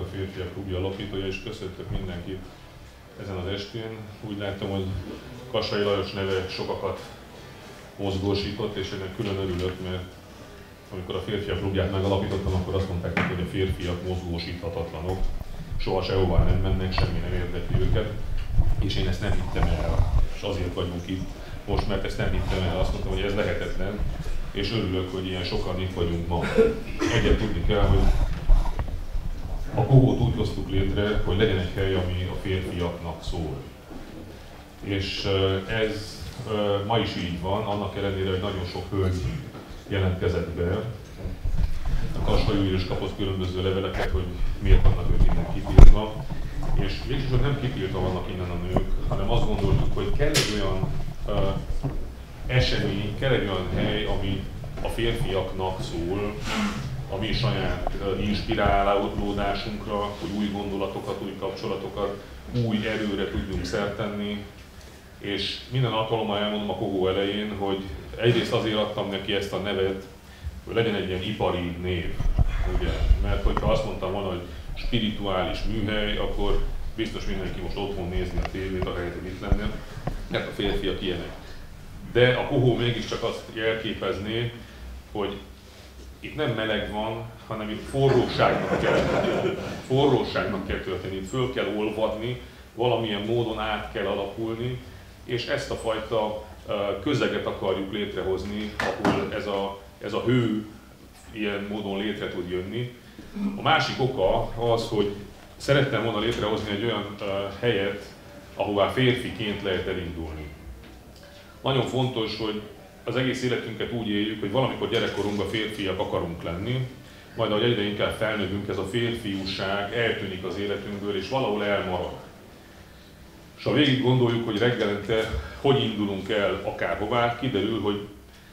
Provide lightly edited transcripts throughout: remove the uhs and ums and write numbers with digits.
Férfiak Klubja alapítója, és köszöntök mindenkit ezen az estén. Úgy láttam, hogy Kassai Lajos neve sokakat mozgósított, és ennek külön örülök, mert amikor a Férfiak Klubját megalapítottam, akkor azt mondták neki, hogy a férfiak mozgósíthatatlanok, soha sehová nem mennek, semmi nem érdekli őket, és én ezt nem hittem el, és azért vagyunk itt most, mert ezt nem hittem el, azt mondtam, hogy ez lehetetlen, és örülök, hogy ilyen sokan itt vagyunk ma. Egyet tudni kell, hogy a Kohót úgy hoztuk létre, hogy legyen egy hely, ami a férfiaknak szól. És ez ma is így van, annak ellenére, hogy nagyon sok hölgy jelentkezett be. A Kassai úr is kapott különböző leveleket, hogy miért vannak ők innen kitiltva. És végsősorban nem kitiltva vannak innen a nők, hanem azt gondoltuk, hogy kell egy olyan esemény, kell egy olyan hely, ami a férfiaknak szól, a mi saját inspirálódásunkra, hogy új gondolatokat, új kapcsolatokat, új erőre tudjunk szert tenni. És minden alkalommal elmondom a Kohó elején, hogy egyrészt azért adtam neki ezt a nevet, hogy legyen egy ilyen ipari név. Ugye? Mert hogyha azt mondtam volna, hogy spirituális műhely, akkor biztos mindenki most otthon nézni a tévét, ahelyett, hogy itt lenne, mert a férfiak ilyenek. De a Kohó mégiscsak azt jelképezné, hogy itt nem meleg van, hanem itt forróságnak kell történni, itt föl kell olvadni, valamilyen módon át kell alakulni, és ezt a fajta közeget akarjuk létrehozni, ahol ez a hő ilyen módon létre tud jönni. A másik oka az, hogy szerettem volna létrehozni egy olyan helyet, ahová férfiként lehet elindulni. Nagyon fontos, hogy az egész életünket úgy éljük, hogy valamikor gyerekkorunkban férfiak akarunk lenni, majd ahogy egyre inkább felnövünk, ez a férfiúság eltűnik az életünkből, és valahol elmarad. És ha végig gondoljuk, hogy reggelente hogy indulunk el akárhová, kiderül, hogy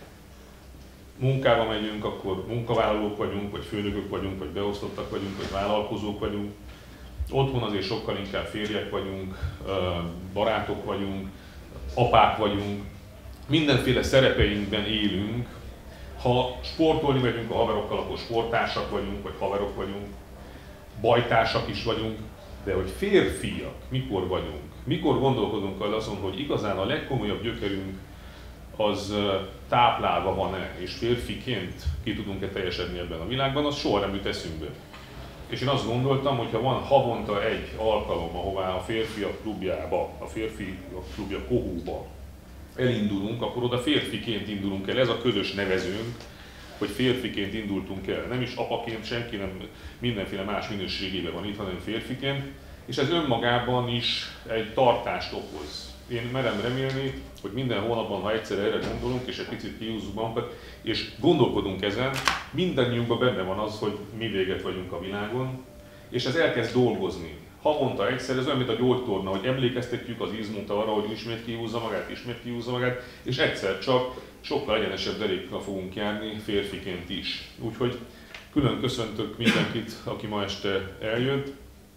munkába megyünk, akkor munkavállalók vagyunk, vagy főnökök vagyunk, vagy beosztottak vagyunk, vagy vállalkozók vagyunk. Otthon azért sokkal inkább férjek vagyunk, barátok vagyunk, apák vagyunk. Mindenféle szerepeinkben élünk. Ha sportolni megyünk a haverokkal, akkor sporttársak vagyunk, vagy haverok vagyunk, bajtársak is vagyunk, de hogy férfiak mikor vagyunk, mikor gondolkodunk azon, hogy igazán a legkomolyabb gyökerünk az táplálva van-e, és férfiként ki tudunk-e teljesedni ebben a világban, az soha nem jut eszünkbe. És én azt gondoltam, hogy ha van havonta egy alkalom, ahová a Férfiak Klubjába, a Férfiak Klubja Kohóba elindulunk, akkor oda férfiként indulunk el. Ez a közös nevezőnk, hogy férfiként indultunk el. Nem is apaként, senki nem mindenféle más minőségében van itt, hanem férfiként. És ez önmagában is egy tartást okoz. Én merem remélni, hogy minden hónapban, ha egyszer erre gondolunk, és egy picit kihúzzuk magunkat, és gondolkodunk ezen, mindannyiunkban benne van az, hogy mi véget vagyunk a világon, és ez elkezd dolgozni. Havonta egyszer, ez olyan, mint a gyógytorna, hogy emlékeztetjük az izmot arra, hogy ismét kihúzza magát, és egyszer csak sokkal egyenesebb derékkal fogunk járni, férfiként is. Úgyhogy külön köszöntök mindenkit, aki ma este eljött.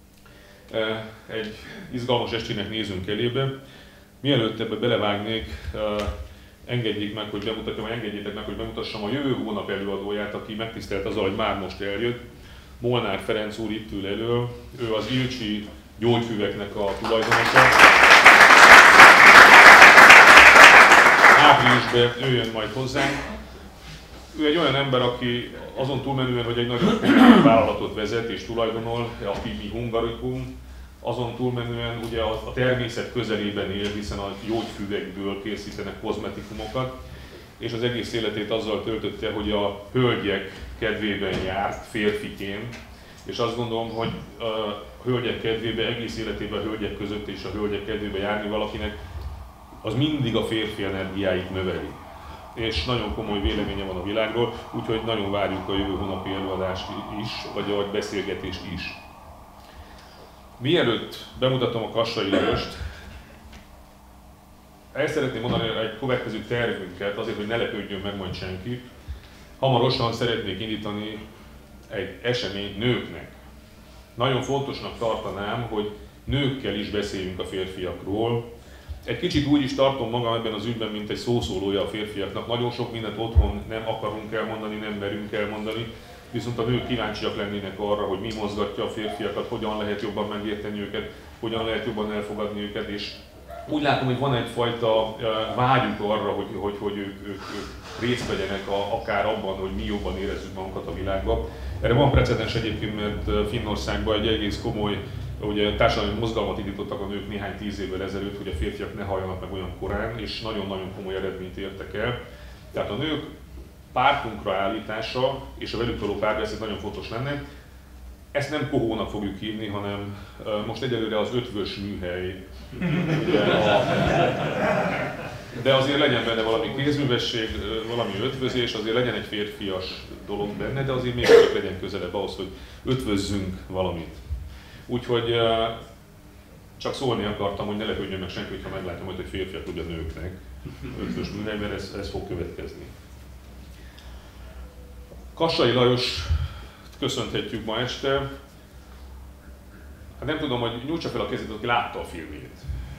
Egy izgalmas estének nézünk elébe. Mielőtt ebbe belevágnék, engedjétek meg, hogy bemutassam a jövő hónap előadóját, aki megtisztelt azzal, hogy már most eljött. Molnár Ferenc úr itt ül elől, ő az Ilcsi gyógyfüveknek a tulajdonosa. Áprilisban ő jön majd hozzánk. Ő egy olyan ember, aki azon túlmenően, hogy egy nagyon vállalatot vezet és tulajdonol, a Pimi Hungarikum, azon túlmenően ugye a természet közelében él, hiszen a gyógyfüvekből készítenek kozmetikumokat, és az egész életét azzal töltötte, hogy a hölgyek kedvében járt férfiként, és azt gondolom, hogy a hölgyek kedvében, egész életében a hölgyek között és a hölgyek kedvében járni valakinek, az mindig a férfi energiáit növeli. És nagyon komoly véleménye van a világról, úgyhogy nagyon várjuk a jövő hónapi előadást is, vagy a beszélgetést is. Mielőtt bemutatom a Kassai Lajost, el szeretném mondani egy következő tervünket, azért, hogy ne lepődjön meg majd senki. Hamarosan szeretnék indítani egy eseményt nőknek. Nagyon fontosnak tartanám, hogy nőkkel is beszéljünk a férfiakról. Egy kicsit úgy is tartom magam ebben az ügyben, mint egy szószólója a férfiaknak. Nagyon sok mindent otthon nem akarunk elmondani, nem merünk elmondani, viszont a nők kíváncsiak lennének arra, hogy mi mozgatja a férfiakat, hogyan lehet jobban megérteni őket, hogyan lehet jobban elfogadni őket, és úgy látom, hogy van egyfajta vágyuk arra, hogy ők részt vegyenek akár abban, hogy mi jobban érezzük magunkat a világban. Erre van precedens egyébként, mert Finnországban egy egész komoly ugye, társadalmi mozgalmat indítottak a nők néhány 10 évvel ezelőtt, hogy a férfiak ne halljanak meg olyan korán, és nagyon-nagyon komoly eredményt értek el. Tehát a nők pártunkra állítása és a velük való párbeszéd nagyon fontos lenne. Ezt nem kohónak fogjuk hívni, hanem most egyelőre az ötvös műhely. De azért legyen benne valami kézművesség, valami ötvözés, azért legyen egy férfias dolog benne, de azért még csak legyen közelebb ahhoz, hogy ötvözzünk valamit. Úgyhogy csak szólni akartam, hogy ne lepődjön meg senki, ha meglátom, hogy férfiak ugye nőknek ötvös műhely, mert ez fog következni. Kassai Lajos köszönhetjük ma este. Hát nem tudom, hogy nyújtsa fel a kezét, aki látta a filmét.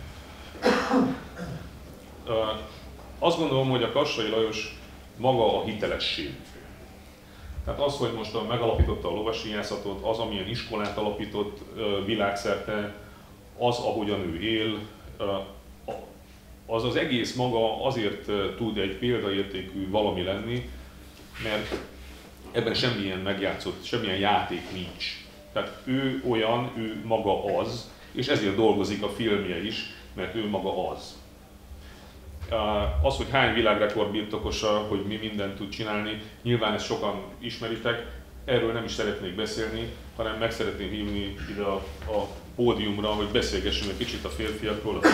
Azt gondolom, hogy a Kassai Lajos maga a hitelesség. Tehát az, hogy most megalapította a lovasíjászatot, az, amilyen iskolát alapított világszerte, az, ahogyan ő él, az egész maga azért tud egy példaértékű valami lenni, mert ebben semmilyen megjátszott, semmilyen játék nincs. Tehát ő olyan, ő maga az, és ezért dolgozik a filmje is, mert ő maga az. Az, hogy hány világrekord birtokosa, hogy mi mindent tud csinálni, nyilván ezt sokan ismeritek, erről nem is szeretnék beszélni, hanem meg szeretném hívni ide a pódiumra, hogy beszélgessünk egy kicsit a férfiakról, a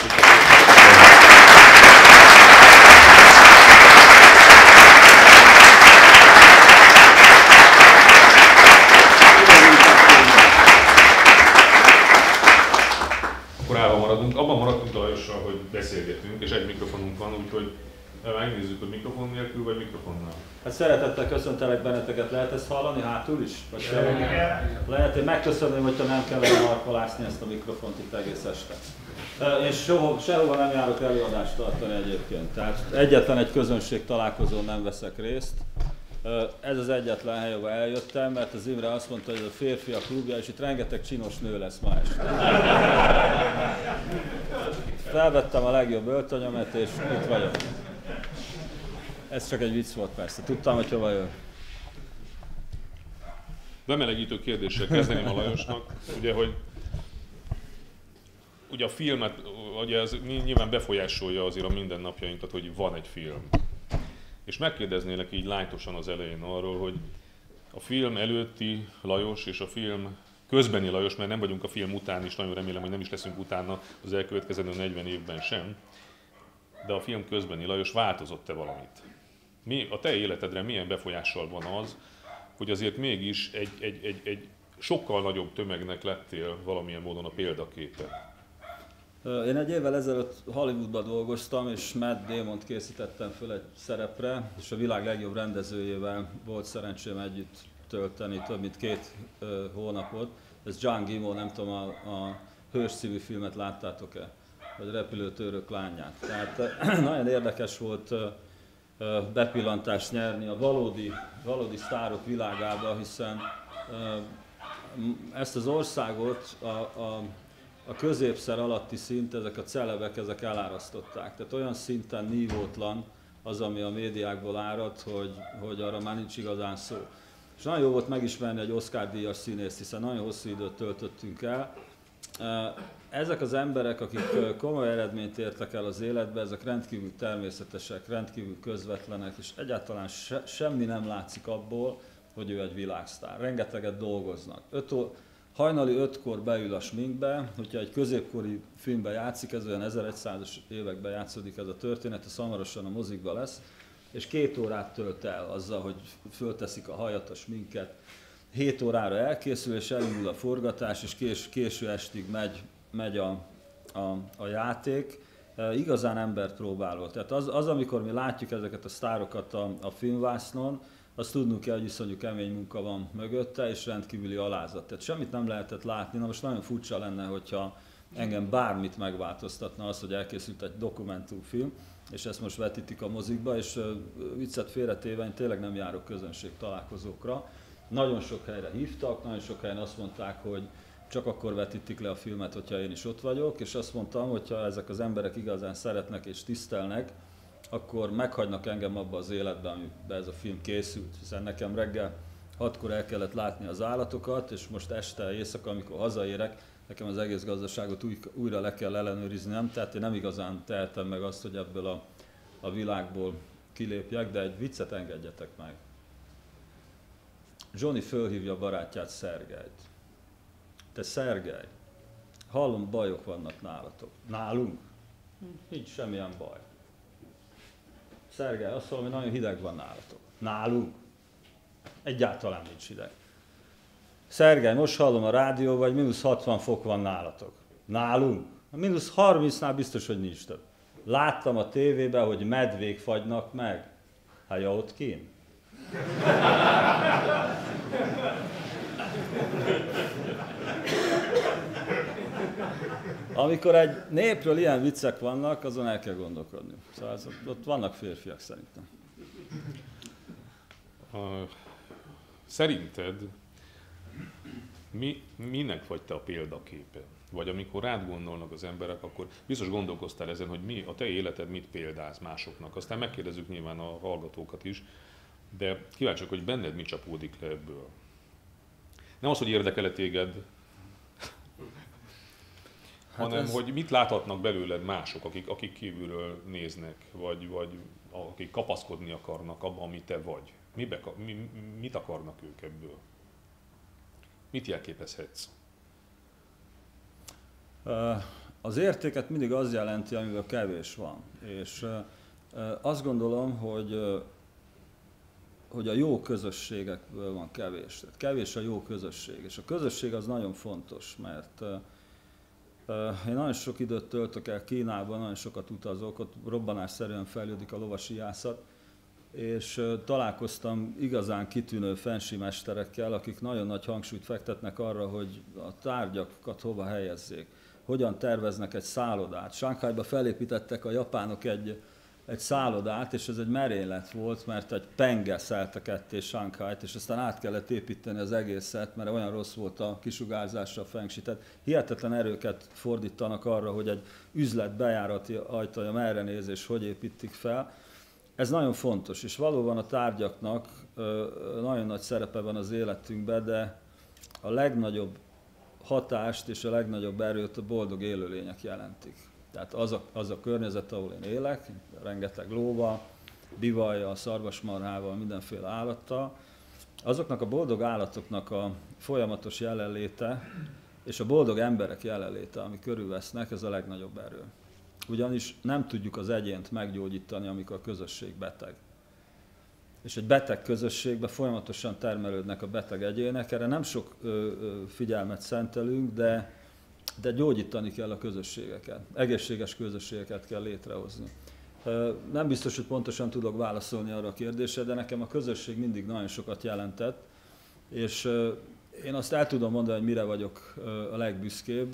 abban maradtunk a Lajossal, hogy beszélgetünk, és egy mikrofonunk van, úgyhogy megnézzük, hogy mikrofon nélkül vagy mikrofonnal. Hát szeretettel köszöntelek benneteket, lehet ezt hallani hátul is? Vagy lehet, hogy megköszönném, hogyha nem kellene markolászni ezt a mikrofont itt egész este. És sehova nem járok előadást tartani egyébként, tehát egyetlen egy közönség találkozón nem veszek részt. Ez az egyetlen hely, ahol eljöttem, mert az Imre azt mondta, hogy ez a férfiak klubja, és itt rengeteg csinos nő lesz ma este. Felvettem a legjobb öltönyemet, és itt vagyok. Ez csak egy vicc volt persze, tudtam, hogy hova jön. Bemelegítő kérdéssel kezdeném a Lajosnak, ugye a filmet, ugye ez nyilván befolyásolja azért a mindennapjainkat, hogy van egy film. És megkérdeznélek így lájtosan az elején arról, hogy a film előtti Lajos és a film közbeni Lajos, mert nem vagyunk a film után is, nagyon remélem, hogy nem is leszünk utána az elkövetkezendő 40 évben sem, de a film közbeni Lajos változott-e valamit? A te életedre milyen befolyással van az, hogy azért mégis egy sokkal nagyobb tömegnek lettél valamilyen módon a példaképe? Én egy évvel ezelőtt Hollywoodban dolgoztam, és Matt Damont készítettem föl egy szerepre, és a világ legjobb rendezőjével volt szerencsém együtt tölteni több mint 2 hónapot. Ez John Gimo, nem tudom, a Hős című filmet láttátok-e? Vagy Repülőtőrök lányát. Tehát nagyon érdekes volt bepillantást nyerni a valódi sztárok világába, hiszen ezt az országot a középszer alatti szint, ezek a celebek, ezek elárasztották. Tehát olyan szinten nívótlan az, ami a médiákból árad, hogy arra már nincs igazán szó. És nagyon jó volt megismerni egy Oscar-díjas színészt, hiszen nagyon hosszú időt töltöttünk el. Ezek az emberek, akik komoly eredményt értek el az életbe, ezek rendkívül természetesek, rendkívül közvetlenek, és egyáltalán semmi nem látszik abból, hogy ő egy világsztár. Rengeteget dolgoznak. Hajnali 5-kor beül a sminkbe, hogyha egy középkori filmben játszik, ez olyan 1100-as években játszódik ez a történet, ez hamarosan a mozikban lesz, és 2 órát tölt el azzal, hogy fölteszik a hajat, a sminket. 7 órára elkészül, és elindul a forgatás, és késő estig megy a játék. Igazán embert próbáló. Tehát az, amikor mi látjuk ezeket a sztárokat a filmvásznon, azt tudnunk kell, hogy iszonyú kemény munka van mögötte, és rendkívüli alázat. Tehát semmit nem lehetett látni. Na most nagyon furcsa lenne, hogyha engem bármit megváltoztatna az, hogy elkészült egy dokumentumfilm, és ezt most vetítik a mozikba, és viccet félretéve, én tényleg nem járok közönség találkozókra. Nagyon sok helyre hívtak, nagyon sok helyen azt mondták, hogy csak akkor vetítik le a filmet, hogyha én is ott vagyok, és azt mondtam, hogy ha ezek az emberek igazán szeretnek és tisztelnek, akkor meghagynak engem abba az életben, amiben ez a film készült, hiszen nekem reggel 6-kor el kellett látni az állatokat, és most este, éjszaka, amikor hazaérek, nekem az egész gazdaságot újra le kell ellenőriznem, tehát én nem igazán tehetem meg azt, hogy ebből a világból kilépjek, de egy viccet engedjetek meg. Johnny fölhívja a barátját, Szergejt. Te Szergej, hallom, bajok vannak nálatok. Nálunk? Nincs semmilyen baj. Szergej, azt mondom, hogy nagyon hideg van nálatok. Nálunk? Egyáltalán nincs hideg. Szergej, most hallom a rádióban, hogy -60 fok van nálatok. Nálunk? -30-nál biztos, hogy nincs több. Láttam a tévében, hogy medvék fagynak meg. Hát ja, ott kín. Amikor egy népről ilyen viccek vannak, azon el kell gondolkodni. Szóval ott vannak férfiak szerintem. Szerinted minek vagy te a példaképe? Vagy amikor rád gondolnak az emberek, akkor biztos gondolkoztál ezen, hogy a te életed mit példáz másoknak. Aztán megkérdezzük nyilván a hallgatókat is, de kíváncsiak, hogy benned mi csapódik le ebből. Nem az, hogy érdekel-e téged, hanem hogy mit láthatnak belőled mások, akik kívülről néznek, vagy akik kapaszkodni akarnak abban, ami te vagy. Mit akarnak ők ebből? Mit jelképezhetsz? Az értéket mindig az jelenti, amivel kevés van. És azt gondolom, hogy a jó közösségekből van kevés. Tehát kevés a jó közösség. És a közösség az nagyon fontos, mert én nagyon sok időt töltök el Kínában, nagyon sokat utazok, ott robbanásszerűen fejlődik a lovasiászat, és találkoztam igazán kitűnő fensímesterekkel, akik nagyon nagy hangsúlyt fektetnek arra, hogy a tárgyakat hova helyezzék, hogyan terveznek egy szállodát. Sanghajba felépítettek a japánok egy szállodát, és ez egy merénylet volt, mert egy penge szelte ketté Sanghajt, és aztán át kellett építeni az egészet, mert olyan rossz volt a kisugárzásra a fengsi. Tehát hihetetlen erőket fordítanak arra, hogy egy üzlet bejárati ajtaja merre néz, és hogy építik fel. Ez nagyon fontos, és valóban a tárgyaknak nagyon nagy szerepe van az életünkben, de a legnagyobb hatást és a legnagyobb erőt a boldog élőlények jelentik. Tehát az a környezet, ahol én élek, rengeteg lóval, bivajjal, szarvasmarhával, mindenféle állattal, azoknak a boldog állatoknak a folyamatos jelenléte és a boldog emberek jelenléte, ami körülvesznek, ez a legnagyobb erő. Ugyanis nem tudjuk az egyént meggyógyítani, amikor a közösség beteg. És egy beteg közösségben folyamatosan termelődnek a beteg egyének, erre nem sok figyelmet szentelünk, de gyógyítani kell a közösségeket, egészséges közösségeket kell létrehozni. Nem biztos, hogy pontosan tudok válaszolni arra a kérdésre, de nekem a közösség mindig nagyon sokat jelentett, és én azt el tudom mondani, hogy mire vagyok a legbüszkébb,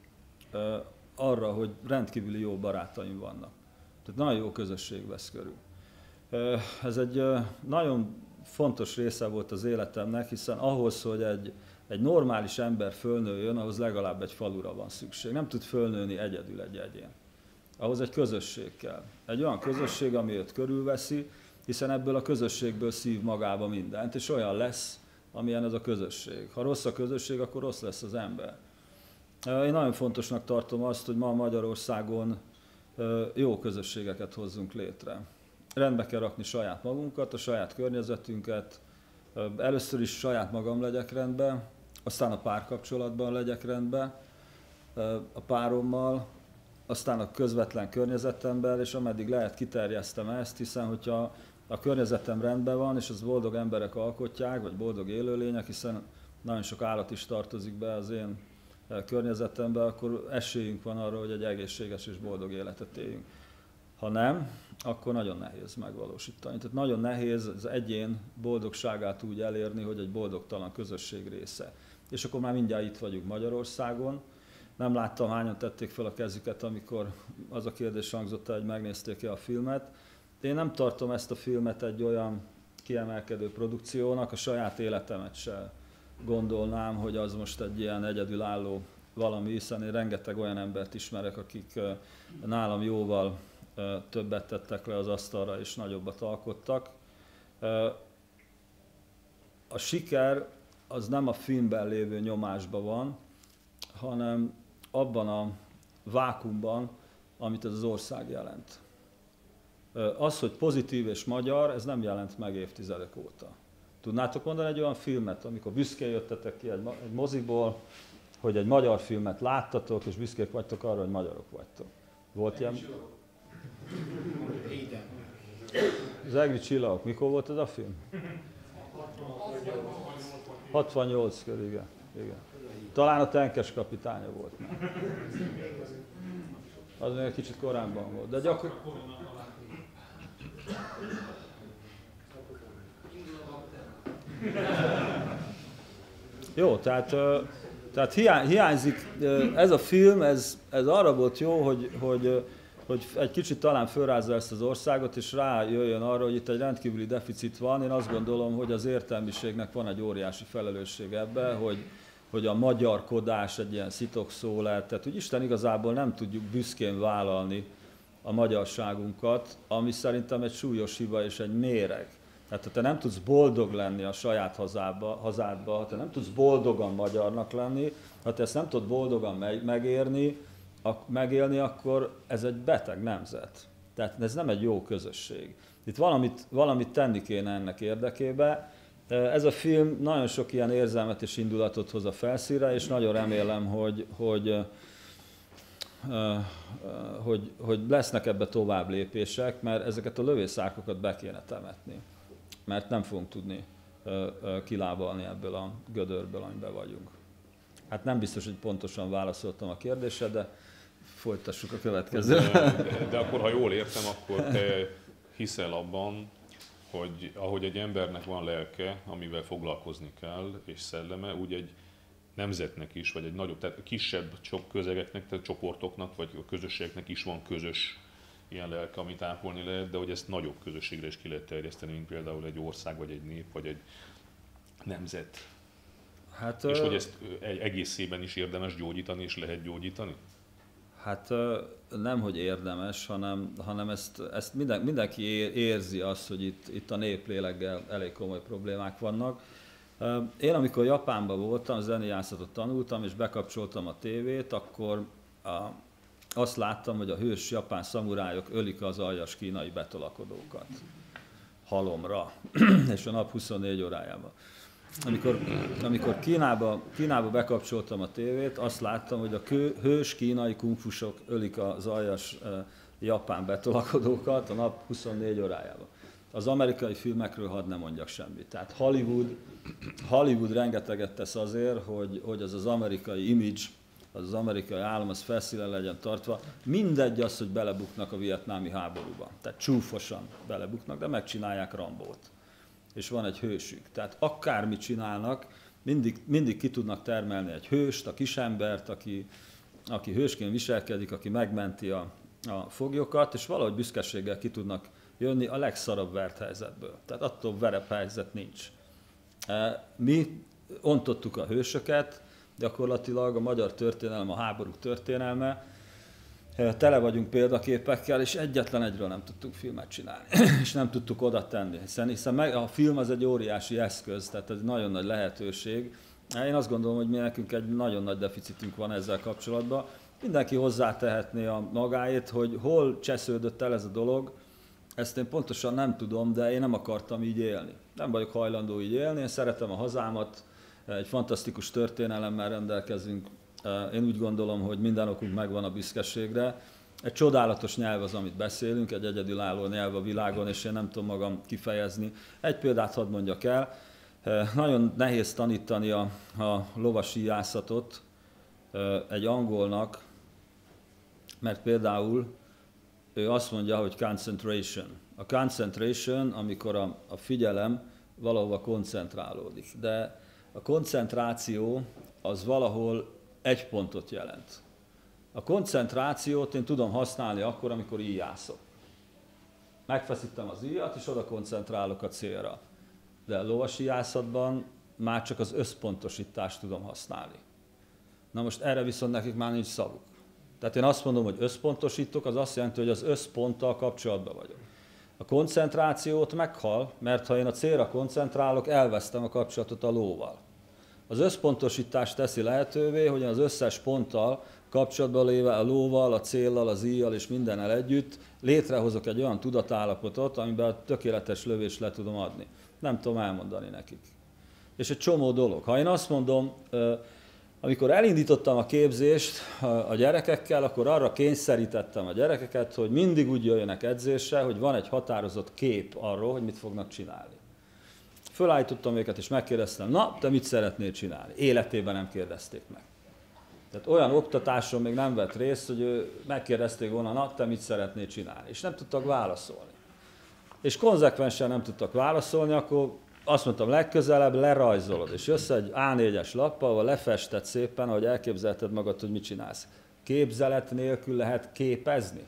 arra, hogy rendkívüli jó barátaim vannak. Tehát nagyon jó közösség vesz körül. Ez egy nagyon fontos része volt az életemnek, hiszen ahhoz, hogy egy normális ember fölnőjön, ahhoz legalább egy falura van szükség. Nem tud fölnőni egyedül egy egyén. Ahhoz egy közösség kell. Egy olyan közösség, ami őt körülveszi, hiszen ebből a közösségből szív magába mindent, és olyan lesz, amilyen ez a közösség. Ha rossz a közösség, akkor rossz lesz az ember. Én nagyon fontosnak tartom azt, hogy ma Magyarországon jó közösségeket hozzunk létre. Rendbe kell rakni saját magunkat, a saját környezetünket. Először is saját magam legyek rendben, aztán a párkapcsolatban legyek rendben, a párommal, aztán a közvetlen környezetemben, és ameddig lehet kiterjesztem ezt, hiszen hogyha a környezetem rendben van, és az boldog emberek alkotják, vagy boldog élőlények, hiszen nagyon sok állat is tartozik be az én környezetembe, akkor esélyünk van arra, hogy egy egészséges és boldog életet éljünk. Ha nem, akkor nagyon nehéz megvalósítani. Tehát nagyon nehéz az egyén boldogságát úgy elérni, hogy egy boldogtalan közösség része. És akkor már mindjárt itt vagyunk Magyarországon. Nem láttam, hányan tették fel a kezüket, amikor az a kérdés hangzott el, hogy megnézték-e a filmet. Én nem tartom ezt a filmet egy olyan kiemelkedő produkciónak, a saját életemet se gondolnám, hogy az most egy ilyen egyedülálló valami, hiszen én rengeteg olyan embert ismerek, akik nálam jóval többet tettek le az asztalra és nagyobbat alkottak. A siker az nem a filmben lévő nyomásban van, hanem abban a vákuumban, amit ez az ország jelent. Az, hogy pozitív és magyar, ez nem jelent meg évtizedek óta. Tudnátok mondani egy olyan filmet, amikor büszkén jöttetek ki egy moziból, hogy egy magyar filmet láttatok, és büszkék vagytok arra, hogy magyarok vagytok? Volt ilyen? Az Egri Csillagok. Mikor volt ez a film? 68 körül, igen. Talán a Tenkes kapitánya volt már. Az még egy kicsit korábban volt. De Jó, tehát hiányzik, ez a film, ez arra volt jó, hogy egy kicsit talán fölrázza ezt az országot, és rájöjjön arra, hogy itt egy rendkívüli deficit van. Én azt gondolom, hogy az értelmiségnek van egy óriási felelősség ebbe, hogy a magyarkodás egy ilyen szitokszó lett. Tehát, hogy Isten igazából nem tudjuk büszkén vállalni a magyarságunkat, ami szerintem egy súlyos hiba és egy méreg. Tehát ha te nem tudsz boldog lenni a saját hazádba, ha te nem tudsz boldogan magyarnak lenni, ha te ezt nem tudod boldogan megélni, akkor ez egy beteg nemzet. Tehát ez nem egy jó közösség. Itt valamit tenni kéne ennek érdekébe. Ez a film nagyon sok ilyen érzelmet és indulatot hoz a felszínre, és nagyon remélem, hogy lesznek ebbe tovább lépések, mert ezeket a lövészárkokat be kéne temetni. Mert nem fogunk tudni kilábalni ebből a gödörből, amiben vagyunk. Hát nem biztos, hogy pontosan válaszoltam a kérdésre, de folytassuk a következő. De akkor, ha jól értem, akkor te hiszel abban, hogy ahogy egy embernek van lelke, amivel foglalkozni kell, és szelleme, úgy egy nemzetnek is, vagy egy nagyobb, tehát kisebb közegeknek, tehát csoportoknak, vagy a közösségeknek is van közös ilyen lelke, amit ápolni lehet, de hogy ezt nagyobb közösségre is ki lehet terjeszteni, mint például egy ország, vagy egy nép, vagy egy nemzet. Hát, és hogy ezt egészében is érdemes gyógyítani, és lehet gyógyítani? Hát nem, hogy érdemes, hanem ezt mindenki érzi azt, hogy itt a néplélekkel elég komoly problémák vannak. Én amikor Japánban voltam, zenejátszátot tanultam, és bekapcsoltam a tévét, akkor azt láttam, hogy a hős japán szamurájok ölik az aljas kínai betolakodókat halomra, és a nap 24 órájában. Amikor Kínába bekapcsoltam a tévét, azt láttam, hogy a hős kínai kungfusok ölik az aljas japán betolakodókat a nap 24 órájában. Az amerikai filmekről hadd ne mondjak semmit. Tehát Hollywood rengeteget tesz azért, hogy az amerikai image, az amerikai állam, az felszínen legyen tartva. Mindegy az, hogy belebuknak a vietnámi háborúba. Tehát csúfosan belebuknak, de megcsinálják Rambót. És van egy hősük. Tehát akármit csinálnak, mindig ki tudnak termelni egy hőst, a kisembert, aki hősként viselkedik, aki megmenti a foglyokat, és valahogy büszkeséggel ki tudnak jönni a legszarabb vert helyzetből. Tehát attól verebb helyzet nincs. Mi ontottuk a hősöket, gyakorlatilag a magyar történelem, a háborúk történelme, tele vagyunk példaképekkel, és egyetlen egyről nem tudtunk filmet csinálni, és nem tudtuk oda tenni, hiszen a film az egy óriási eszköz, tehát ez nagyon nagy lehetőség. Én azt gondolom, hogy mi nekünk egy nagyon nagy deficitünk van ezzel kapcsolatban. Mindenki hozzátehetné a magáét, hogy hol csesződött el ez a dolog, ezt én pontosan nem tudom, de én nem akartam így élni. Nem vagyok hajlandó így élni, én szeretem a hazámat, egy fantasztikus történelemmel rendelkezünk. Én úgy gondolom, hogy minden okunk megvan a büszkeségre. Egy csodálatos nyelv az, amit beszélünk, egy egyedülálló nyelv a világon, és én nem tudom magam kifejezni. Egy példát hadd mondjak el. Nagyon nehéz tanítani a lovasíjászatot egy angolnak, mert például ő azt mondja, hogy concentration. A concentration, amikor a figyelem valahova koncentrálódik. De a koncentráció az valahol egy pontot jelent. A koncentrációt én tudom használni akkor, amikor íjászok. Megfeszítem az íjat, és oda koncentrálok a célra. de a lovasíjászatban már csak az összpontosítást tudom használni. Na most erre viszont nekik már nincs szavuk. Tehát én azt mondom, hogy összpontosítok, az azt jelenti, hogy az összponttal kapcsolatban vagyok. A koncentrációt meghal, mert ha én a célra koncentrálok, elvesztem a kapcsolatot a lóval. Az összpontosítás teszi lehetővé, hogy az összes ponttal kapcsolatban léve a lóval, a céllal, az íjjal és mindennel együtt létrehozok egy olyan tudatállapotot, amiben a tökéletes lövést le tudom adni. Nem tudom elmondani nekik. És egy csomó dolog. Ha én azt mondom, amikor elindítottam a képzést a gyerekekkel, akkor arra kényszerítettem a gyerekeket, hogy mindig úgy jöjjenek edzésre, hogy van egy határozott kép arról, hogy mit fognak csinálni. Fölállítottam őket és megkérdeztem, na, te mit szeretnél csinálni? Életében nem kérdezték meg. Tehát olyan oktatáson még nem vett részt, hogy megkérdezték volna, na, te mit szeretnél csinálni? És nem tudtak válaszolni. És konzekvensen nem tudtak válaszolni, akkor azt mondtam, legközelebb lerajzolod, és jössz egy A4-es lappal, ahol lefested szépen, ahogy elképzelted magad, hogy mit csinálsz. Képzelet nélkül lehet képezni?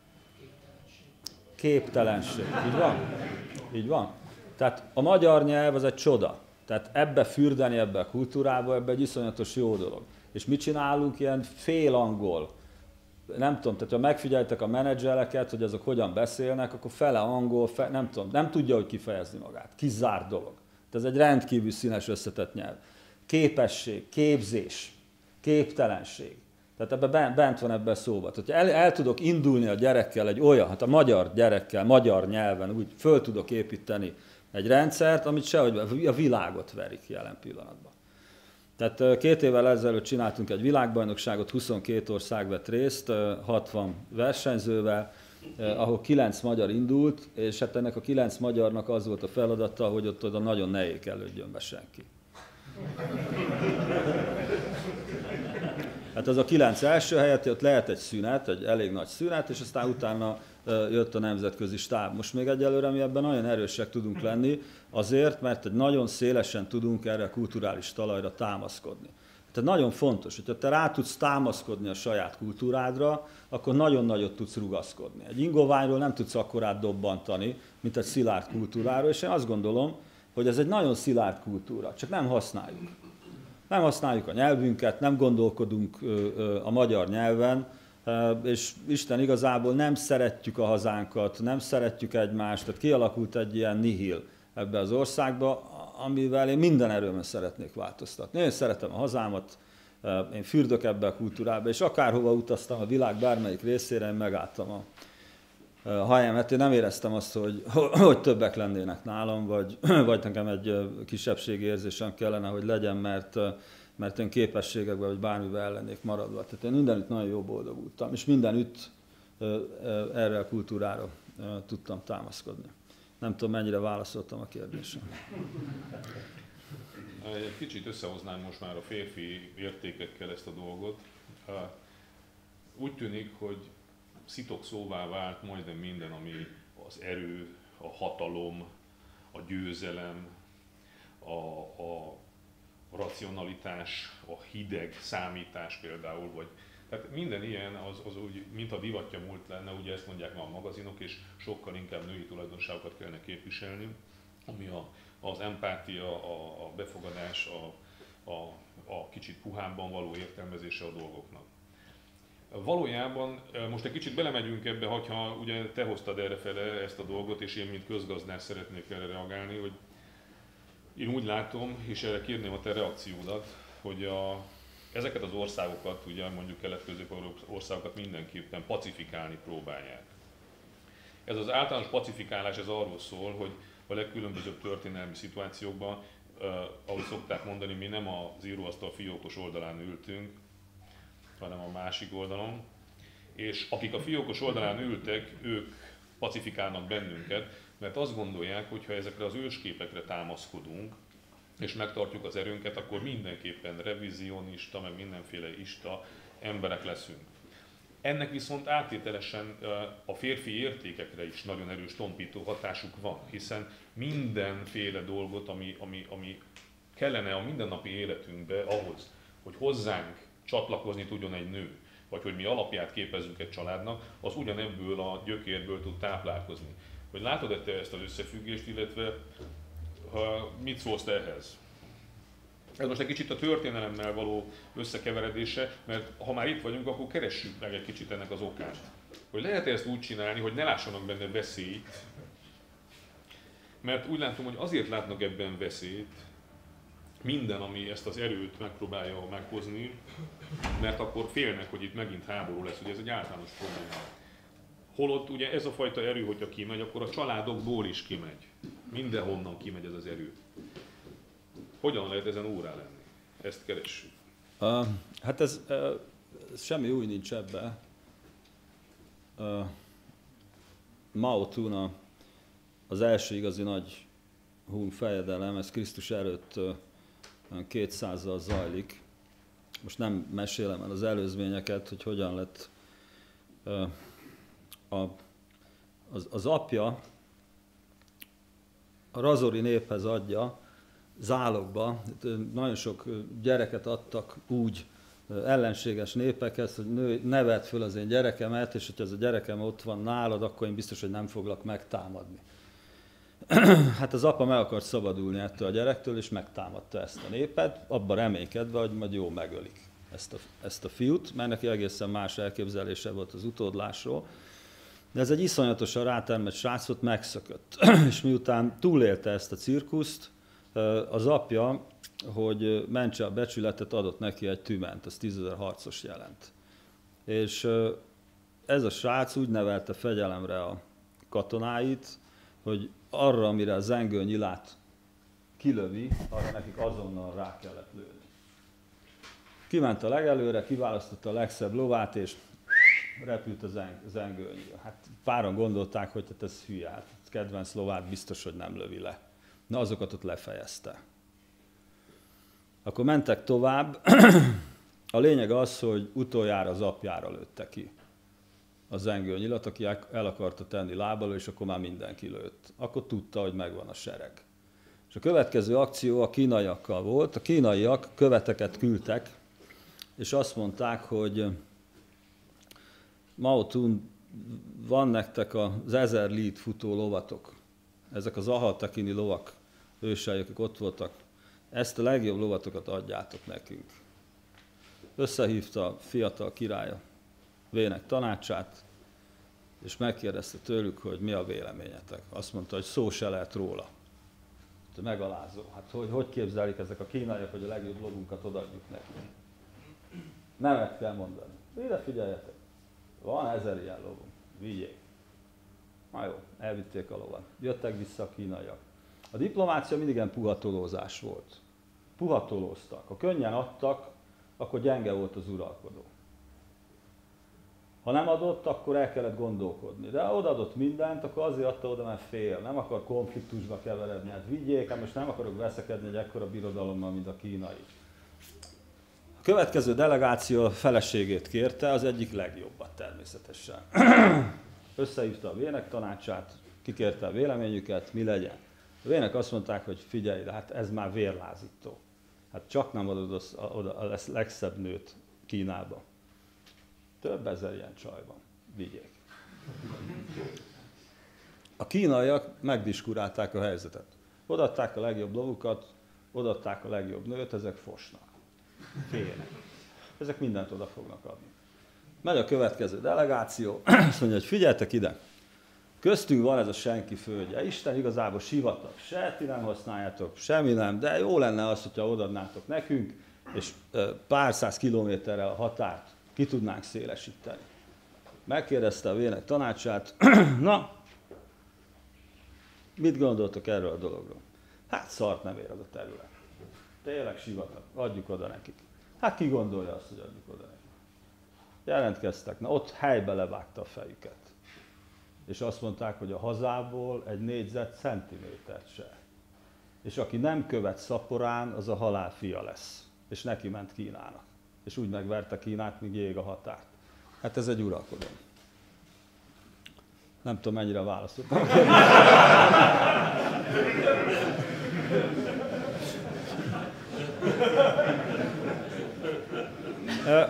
Képtelenség. Így van? Így van. Tehát a magyar nyelv az egy csoda. Tehát ebbe fürdeni, ebbe a kultúrába, ebbe egy iszonyatos jó dolog. És mit csinálunk? Ilyen félangol. Nem tudom, tehát ha megfigyeltek a menedzsereket, hogy azok hogyan beszélnek, akkor fele angol, nem tudom, nem tudja, hogy kifejezni magát. Kizárt dolog. Ez egy rendkívül színes, összetett nyelv. Képesség, képzés, képtelenség. Tehát ebben bent van ebben szóba. Tehát el tudok indulni a gyerekkel egy olyan, hát a magyar gyerekkel, magyar nyelven úgy föl tudok építeni egy rendszert, amit sehogy a világot verik jelen pillanatban. Tehát 2 évvel ezelőtt csináltunk egy világbajnokságot, 22 ország vett részt, 60 versenyzővel, ahol 9 magyar indult, és hát ennek a 9 magyarnak az volt a feladata, hogy ott oda nagyon ne ékelődjön be senki. Hát az a 9 első helyett ott lehet egy szünet, egy elég nagy szünet, és aztán utána jött a nemzetközi stáb. Most még egyelőre mi ebben nagyon erősek tudunk lenni, azért, mert egy nagyon szélesen tudunk erre a kulturális talajra támaszkodni. Tehát nagyon fontos, hogyha te rá tudsz támaszkodni a saját kultúrádra, akkor nagyon nagyot tudsz rugaszkodni. Egy ingoványról nem tudsz akkorát dobbantani, mint egy szilárd kultúráról, és én azt gondolom, hogy ez egy nagyon szilárd kultúra, csak nem használjuk. Nem használjuk a nyelvünket, nem gondolkodunk a magyar nyelven, és Isten igazából nem szeretjük a hazánkat, nem szeretjük egymást, tehát kialakult egy ilyen nihil ebbe az országba, amivel én minden erőmmel szeretnék változtatni. Én szeretem a hazámat, én fürdök ebbe a kultúrába, és akárhova utaztam a világ bármelyik részére, én megálltam a helyemet. Én nem éreztem azt, hogy többek lennének nálam, vagy nekem egy kisebbségi érzésem kellene, hogy legyen, mert én képességekben, vagy bármivel el lennék maradva. Tehát én mindenütt nagyon jó boldogultam, és mindenütt erre a kultúrára tudtam támaszkodni. Nem tudom, mennyire válaszoltam a kérdésre. Egy kicsit összehoznám most már a férfi értékekkel ezt a dolgot. Úgy tűnik, hogy szitokszóvá vált majdnem minden, ami az erő, a hatalom, a győzelem, a racionalitás, a hideg számítás például, vagy tehát minden ilyen az úgy, mint a divatja múlt lenne, ugye ezt mondják ma a magazinok, és sokkal inkább női tulajdonságokat kellene képviselni, ami az empátia, a befogadás, a kicsit puhábban való értelmezése a dolgoknak. Valójában most egy kicsit belemegyünk ebbe, hogyha ugye te hoztad errefele ezt a dolgot, és én mint közgazdás szeretnék erre reagálni, hogy én úgy látom, és erre kérném a te reakciódat, hogy ezeket az országokat, ugye mondjuk kelet-közép országokat mindenképpen pacifikálni próbálják. Ez az általános pacifikálás ez arról szól, hogy a legkülönbözőbb történelmi szituációkban, ahogy szokták mondani, mi nem az íróasztal fiókos oldalán ültünk, hanem a másik oldalon, és akik a fiókos oldalán ültek, ők pacifikálnak bennünket, mert azt gondolják, hogy ha ezekre az ősképekre támaszkodunk, és megtartjuk az erőnket, akkor mindenképpen revizionista, meg mindenféle ista emberek leszünk. Ennek viszont áttételesen a férfi értékekre is nagyon erős tompító hatásuk van, hiszen mindenféle dolgot, ami kellene a mindennapi életünkbe ahhoz, hogy hozzánk csatlakozni tudjon egy nő, vagy hogy mi alapját képezzük egy családnak, az ugyanebből a gyökérből tud táplálkozni. Hogy látod-e te ezt az összefüggést, illetve mit szólsz te ehhez? Ez most egy kicsit a történelemmel való összekeveredése, mert ha már itt vagyunk, akkor keressük meg egy kicsit ennek az okát. Hogy lehet-e ezt úgy csinálni, hogy ne lássanak benne veszélyt, mert úgy látom, hogy azért látnak ebben veszélyt, minden, ami ezt az erőt megpróbálja meghozni, mert akkor félnek, hogy itt megint háború lesz, ugye ez egy általános probléma. Holott ugye ez a fajta erő, hogyha kimegy, akkor a családokból is kimegy. Mindenhonnan kimegy ez az erő. Hogyan lehet ezen órá lenni? Ezt keressük. Hát ez semmi új nincs ebbe. Mao Tuna az első igazi nagy hun fejedelem, ez Krisztus előtt 200-zal zajlik. Most nem mesélem el az előzményeket, hogy hogyan lett az apja a razori néphez adja zálogba, nagyon sok gyereket adtak úgy ellenséges népekhez, hogy neveld föl az én gyerekemet, és hogyha ez a gyerekem ott van nálad, akkor én biztos, hogy nem foglak megtámadni. Hát az apa meg akart szabadulni ettől a gyerektől, és megtámadta ezt a népet, abban reménykedve, hogy majd jó megölik ezt a fiút, mert neki egészen más elképzelése volt az utódlásról. De ez egy iszonyatosan rátermett srác volt, megszökött. És miután túlélte ezt a cirkuszt, az apja, hogy mentse a becsületet, adott neki egy tüment, az 10 000 harcos jelent. És ez a srác úgy nevelte fegyelemre a katonáit, hogy arra, amire a zengő nyilát kilövi, arra nekik azonnal rá kellett lőni. Kiment a legelőre, kiválasztotta a legszebb lovát, és repült a zengőnyira. Hát páran gondolták, hogy hát ez hülye, hát kedvenc lovát biztos, hogy nem lövi le. Na, azokat ott lefejezte. Akkor mentek tovább. A lényeg az, hogy utoljára az apjára lőtte ki a zengőnyilat, aki el akarta tenni lábalól, és akkor már mindenki lőtt. Akkor tudta, hogy megvan a sereg. És a következő akció a kínaiakkal volt. A kínaiak követeket küldtek, és azt mondták, hogy Mao Tun, van nektek az 1000 lít futó lovatok. Ezek az ahaltakini lovak ősei, akik ott voltak. Ezt a legjobb lovatokat adjátok nekünk. Összehívta a fiatal királya vének tanácsát, és megkérdezte tőlük, hogy mi a véleményetek. Azt mondta, hogy szó se lehet róla. Megalázó. Hát hogy képzelik ezek a kínaiak, hogy a legjobb lovunkat odaadjuk nekünk? Nemet kell mondani. Ide figyeljetek. Van 1000 ilyen lovunk. Vigyék. Na jó, elvitték a lovat. Jöttek vissza a kínaiak. A diplomácia mindig ilyen puhatolózás volt. Puhatolóztak. Ha könnyen adtak, akkor gyenge volt az uralkodó. Ha nem adott, akkor el kellett gondolkodni. De ha odaadott mindent, akkor azért adta oda, mert fél. Nem akar konfliktusba keveredni. Hát vigyék, hát most nem akarok veszekedni egy ekkora birodalommal, mint a kínai. A következő delegáció a feleségét kérte, az egyik legjobbat természetesen. Összehívta a vének tanácsát, kikérte a véleményüket, mi legyen. A vének azt mondták, hogy figyelj, de hát ez már vérlázító. Hát csak nem adod oda a legszebb nőt Kínába. Több ezer ilyen csaj van. Vigyék. A kínaiak megdiskurálták a helyzetet. Odaadták a legjobb lovukat, odaadták a legjobb nőt, ezek fosnak. Félnek. Ezek mindent oda fognak adni. Megy a következő delegáció, azt mondja, hogy figyeltek ide, köztünk van ez a senki földje. Isten igazából sivatag, se ti nem használjátok, semmi nem, de jó lenne az, hogyha odaadnátok nekünk, és pár száz kilométerre a határt ki tudnánk szélesíteni. Megkérdezte a vének tanácsát, na, mit gondoltok erről a dologról? Hát szart nem ér az a terület. Tényleg sivatag, adjuk oda nekik. Hát ki gondolja azt, hogy adjuk oda nekik? Jelentkeztek, na ott helybe levágta a fejüket. És azt mondták, hogy a hazából egy négyzetcentimétert se. És aki nem követ szaporán, az a halál fia lesz. És neki ment Kínának. És úgy megverte Kínát, míg ég a határt. Hát ez egy uralkodó. Nem tudom, mennyire válaszoltam.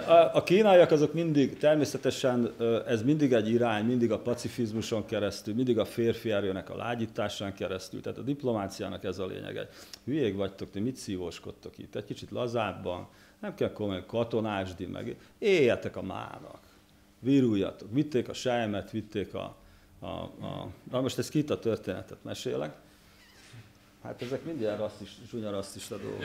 A kínaiak azok mindig, természetesen ez mindig egy irány, mindig a pacifizmuson keresztül, mindig a férfi erőnek a lágyításán keresztül, tehát a diplomáciának ez a lényege. Hülyék vagytok, ti mit szívóskodtok itt? Egy kicsit lazábban, nem kell komolyan katonásdi, meg éljetek a mának, viruljatok. Vitték a selymet, vitték Na most ez kit a történetet mesélek? Hát ezek mindjárt zsúnya rasszista dolgok.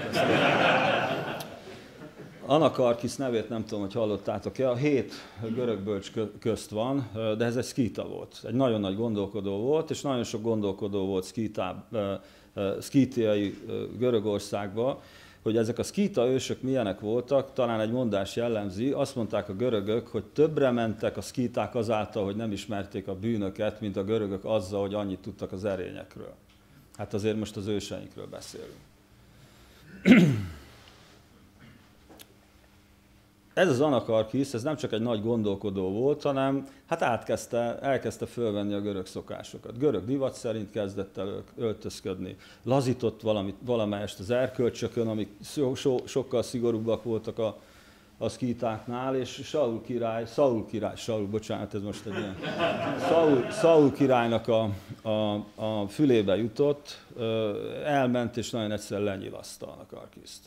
Anakarkisz nevét nem tudom, hogy hallottátok-e, a 7 görög bölcs közt van, de ez egy szkíta volt. Egy nagyon nagy gondolkodó volt, és nagyon sok gondolkodó volt szkítiai Görögországban, hogy ezek a szkíta ősök milyenek voltak, talán egy mondás jellemzi, azt mondták a görögök, hogy többre mentek a szkíták azáltal, hogy nem ismerték a bűnöket, mint a görögök azzal, hogy annyit tudtak az erényekről. Hát azért most az őseinkről beszélünk. Ez az Anakarkisz, ez nem csak egy nagy gondolkodó volt, hanem hát elkezdte fölvenni a görög szokásokat. Görög divat szerint kezdett el öltözködni. Lazított valamelyest az erkölcsökön, amik sokkal szigorúbbak voltak a szkítáknál, és Saul királynak a fülébe jutott, elment és nagyon egyszerűen lenyilaszta Anakarkiszt.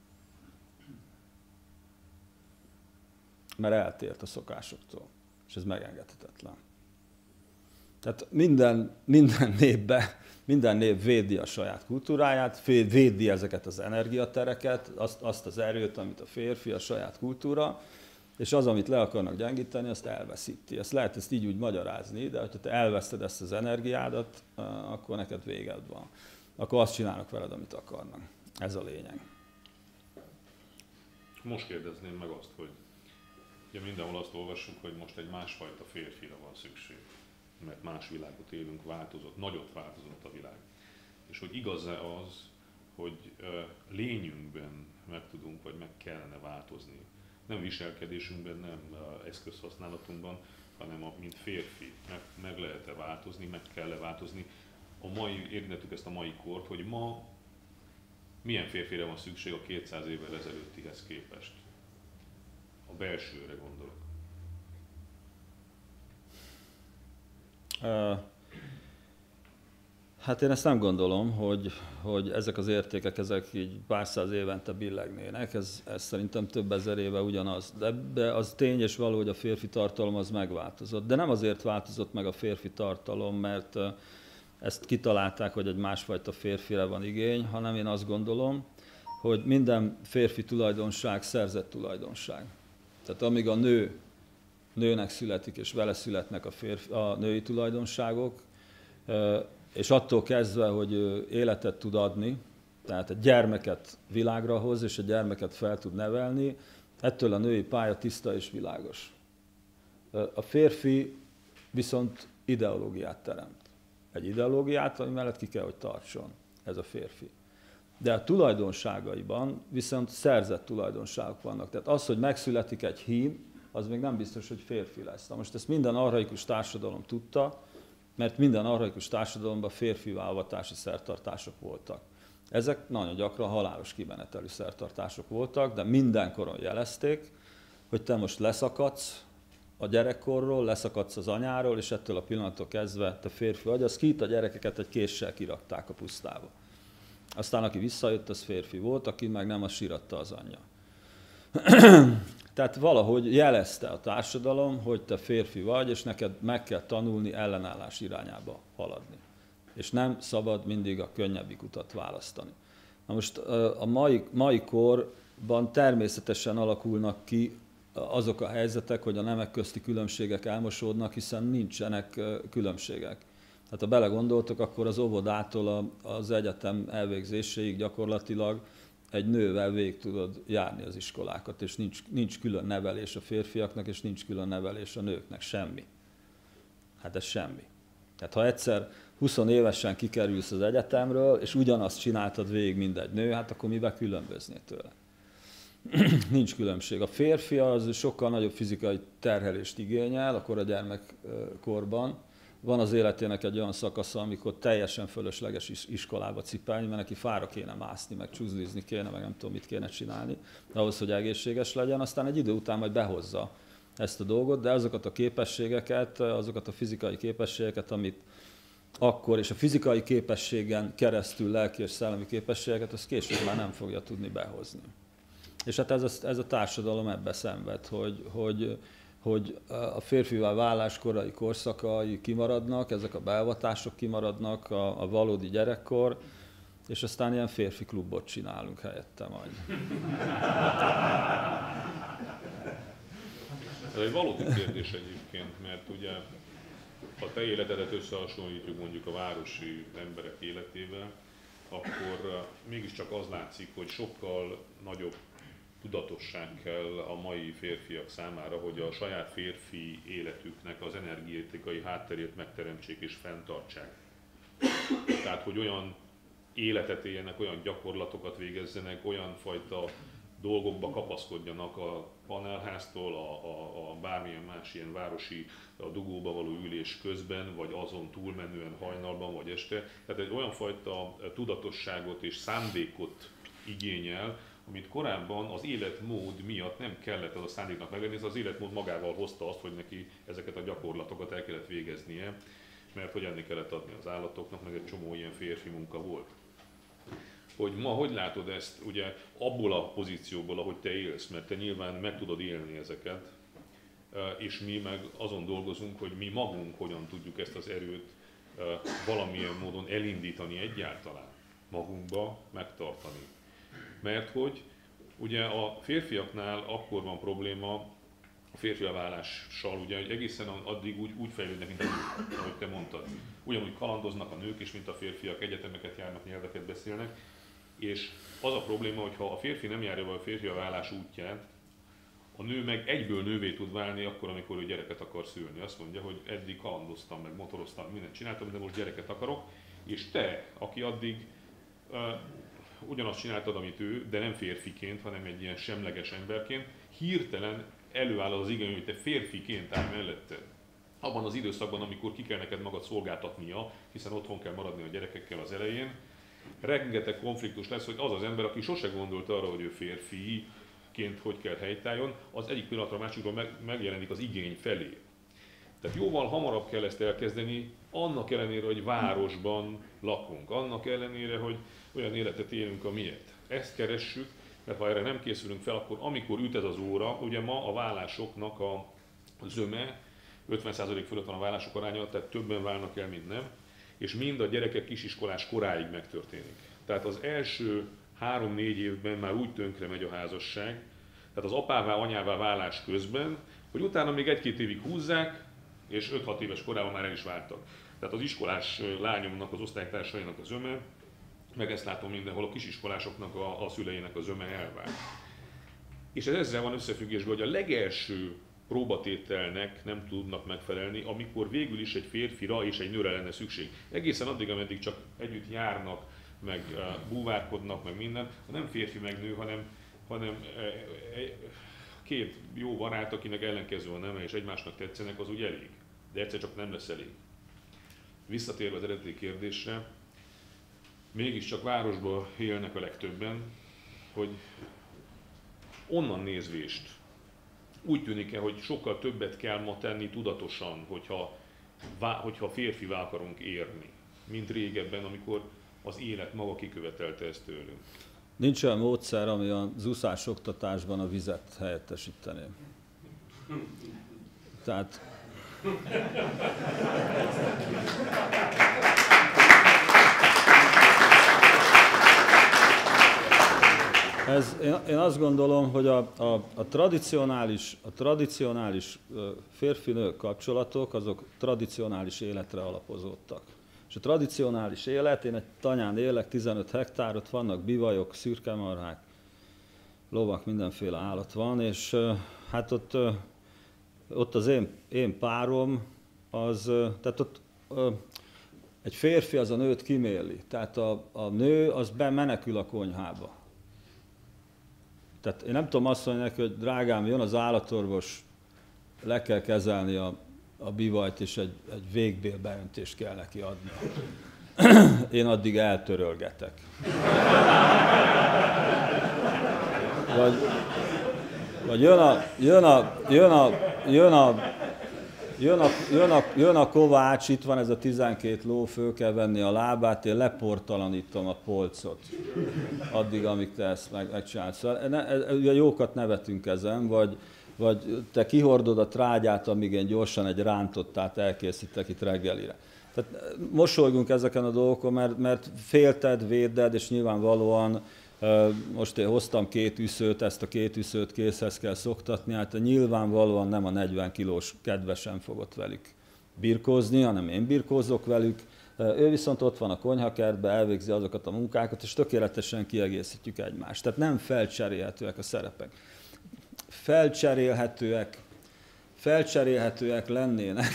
Mert eltért a szokásoktól, és ez megengedhetetlen. Tehát minden nép védi a saját kultúráját, védi ezeket az energiatereket, azt az erőt, amit a férfi, a saját kultúra, és az, amit le akarnak gyengíteni, azt elveszíti. Ezt lehet ezt így úgy magyarázni, de ha te elveszted ezt az energiádat, akkor neked véged van. Akkor azt csinálnak veled, amit akarnak. Ez a lényeg. Most kérdezném meg azt, hogy ugye mindenhol azt olvassuk, hogy most egy másfajta férfira van szükség, mert más világot élünk, változott, nagyot változott a világ. És hogy igaz-e az, hogy lényünkben meg tudunk, vagy meg kellene változni. Nem viselkedésünkben, nem eszközhasználatunkban, hanem mint férfi. Meg lehet-e változni, meg kell-e változni. Érintettük ezt a mai kort, hogy ma milyen férfire van szükség a 200 évvel ezelőttihez képest. A belsőre gondolok. Hát én ezt nem gondolom, hogy ezek az értékek ezek így pár száz évente billegnének. Ez szerintem több ezer éve ugyanaz. De az tény és való, hogy a férfi tartalom az megváltozott. De nem azért változott meg a férfi tartalom, mert ezt kitalálták, hogy egy másfajta férfire van igény, hanem én azt gondolom, hogy minden férfi tulajdonság szerzett tulajdonság. Tehát amíg a nőnek születik, és vele születnek a női tulajdonságok, és attól kezdve, hogy életet tud adni, tehát egy gyermeket világra hoz, és egy gyermeket fel tud nevelni, ettől a női pálya tiszta és világos. A férfi viszont ideológiát teremt. Egy ideológiát, ami mellett ki kell, hogy tartson ez a férfi. De a tulajdonságaiban viszont szerzett tulajdonságok vannak. Tehát az, hogy megszületik egy hím, az még nem biztos, hogy férfi lesz. Na most ezt minden archaikus társadalom tudta, mert minden archaikus társadalomban férfi avatási szertartások voltak. Ezek nagyon gyakran halálos kimenetelű szertartások voltak, de mindenkoron jelezték, hogy te most leszakadsz a gyerekkorról, leszakadsz az anyáról, és ettől a pillanattól kezdve te férfi vagy. A szkíta gyerekeket egy késsel kirakták a pusztába. Aztán aki visszajött, az férfi volt, aki meg nem, az síratta az anyja. Tehát valahogy jelezte a társadalom, hogy te férfi vagy, és neked meg kell tanulni ellenállás irányába haladni. És nem szabad mindig a könnyebbik utat választani. Na most a mai korban természetesen alakulnak ki azok a helyzetek, hogy a nemek közti különbségek elmosódnak, hiszen nincsenek különbségek. Tehát ha belegondoltok, akkor az óvodától az egyetem elvégzéséig gyakorlatilag egy nővel végig tudod járni az iskolákat, és nincs külön nevelés a férfiaknak, és nincs külön nevelés a nőknek, semmi. Hát ez semmi. Tehát ha egyszer 20 évesen kikerülsz az egyetemről, és ugyanazt csináltad végig, mint egy nő, hát akkor mivel különböznél tőle? Nincs különbség. A férfi az sokkal nagyobb fizikai terhelést igényel a koragyermekkorban, van az életének egy olyan szakasza, amikor teljesen fölösleges iskolába cipelni, mert neki fára kéne mászni, meg csuzlizni kéne, meg nem tudom mit kéne csinálni, ahhoz, hogy egészséges legyen, aztán egy idő után majd behozza ezt a dolgot, de azokat a képességeket, azokat a fizikai képességeket, amit akkor, és a fizikai képességen keresztül lelki és szellemi képességeket, azt később már nem fogja tudni behozni. És hát ez a társadalom ebbe szenved, hogy a férfivá válás korai korszakai kimaradnak, ezek a beavatások kimaradnak, a valódi gyerekkor, és aztán ilyen férfi klubot csinálunk helyette majd. Ez egy valódi kérdés egyébként, mert ugye ha te életedet összehasonlítjuk mondjuk a városi emberek életével, akkor mégiscsak az látszik, hogy sokkal nagyobb tudatosság kell a mai férfiak számára, hogy a saját férfi életüknek az energetikai hátterét megteremtsék és fenntartsák. Tehát, hogy olyan életet éljenek, olyan gyakorlatokat végezzenek, olyan fajta dolgokba kapaszkodjanak a panelháztól, a bármilyen más ilyen városi a dugóba való ülés közben, vagy azon túlmenően hajnalban, vagy este. Tehát egy olyan fajta tudatosságot és szándékot igényel, amit korábban az életmód miatt nem kellett az a szándéknak meglenni, ez az életmód magával hozta azt, hogy neki ezeket a gyakorlatokat el kellett végeznie, mert hogy enni kellett adni az állatoknak, meg egy csomó ilyen férfi munka volt. Hogy ma hogy látod ezt ugye abból a pozícióból, ahogy te élsz, mert te nyilván meg tudod élni ezeket, és mi meg azon dolgozunk, hogy mi magunk hogyan tudjuk ezt az erőt valamilyen módon elindítani egyáltalán, magunkba megtartani. Mert hogy ugye a férfiaknál akkor van probléma a férfiá válással, ugye, hogy egészen addig úgy fejlődnek, mint a nők, ahogy te mondtad. Ugyanúgy kalandoznak a nők is, mint a férfiak, egyetemeket járnak, nyelveket beszélnek. És az a probléma, hogy ha a férfi nem járja be a férfiá válás útját, a nő meg egyből nővé tud válni akkor, amikor ő gyereket akar szülni. Azt mondja, hogy eddig kalandoztam, meg motoroztam, mindent csináltam, de most gyereket akarok, és te, aki addig ugyanazt csináltad, amit ő, de nem férfiként, hanem egy ilyen semleges emberként, hirtelen előáll az igény, hogy te férfiként állj mellette. Abban az időszakban, amikor ki kell neked magad szolgáltatnia, hiszen otthon kell maradni a gyerekekkel az elején, rengeteg konfliktus lesz, hogy az az ember, aki sose gondolt arra, hogy ő férfiként hogy kell helytálljon, az egyik pillanatra a másikról megjelenik az igény felé. Tehát jóval hamarabb kell ezt elkezdeni, annak ellenére, hogy városban lakunk, annak ellenére, hogy olyan életet élünk, amilyet. Ezt keressük, mert ha erre nem készülünk fel, akkor amikor üt ez az óra, ugye ma a vállásoknak a zöme, 50% fölött van a vállások aránya, tehát többen válnak el, mint nem, és mind a gyerekek kisiskolás koráig megtörténik. Tehát az első 3-4 évben már úgy tönkre megy a házasság, tehát az apává, anyává válás közben, hogy utána még 1-2 évig húzzák, és 5-6 éves korában már el is váltak. Tehát az iskolás lányomnak, az osztálytársainak a zöme, meg ezt látom mindenhol, a kisiskolásoknak a szüleinek a zöme elvált. És ez ezzel van összefüggésben, hogy a legelső próbatételnek nem tudnak megfelelni, amikor végül is egy férfira és egy nőre lenne szükség. Egészen addig, ameddig csak együtt járnak, meg búvárkodnak, meg minden, nem férfi meg nő, hanem két jó barát, akinek ellenkező a neme és egymásnak tetszenek, az úgy elég. De egyszer csak nem lesz elég. Visszatérve az eredeti kérdésre, mégiscsak városban élnek a legtöbben, hogy onnan nézvést úgy tűnik-e, hogy sokkal többet kell ma tenni tudatosan, hogyha férfivá akarunk érni, mint régebben, amikor az élet maga kikövetelte ezt tőlünk. Nincs olyan módszer, ami az úszás oktatásban a vizet helyettesítené. Tehát én azt gondolom, hogy a tradicionális férfi-nő kapcsolatok, azok tradicionális életre alapozódtak. És a tradicionális élet, én egy tanyán élek, 15 hektár, ott vannak bivajok, szürkemarhák, lovak, mindenféle állat van, és hát ott az én párom, tehát ott egy férfi az a nőt kiméli, tehát a nő az bemenekül a konyhába. Tehát én nem tudom azt mondani neki, hogy drágám, jön az állatorvos, le kell kezelni a bivajt, és egy végbélbeöntést kell neki adni. Én addig eltörölgetek. Vagy jön a Kovács, itt van ez a 12 ló, föl kell venni a lábát, én leportalanítom a polcot. Addig, amíg te ezt megcsinálsz. Ugye jókat nevetünk ezen, vagy te kihordod a trágyát, amíg én gyorsan egy rántottát elkészítek itt reggelire. Tehát mosolygunk ezeken a dolgokon, mert félted, véded, és nyilvánvalóan most én hoztam 2 üszőt, ezt a 2 üszőt készhez kell szoktatni, hát nyilvánvalóan nem a 40 kilós kedvesem fogott velük birkózni, hanem én birkózok velük. Ő viszont ott van a konyhakertben, elvégzi azokat a munkákat, és tökéletesen kiegészítjük egymást. Tehát nem felcserélhetőek a szerepek. Felcserélhetőek lennének.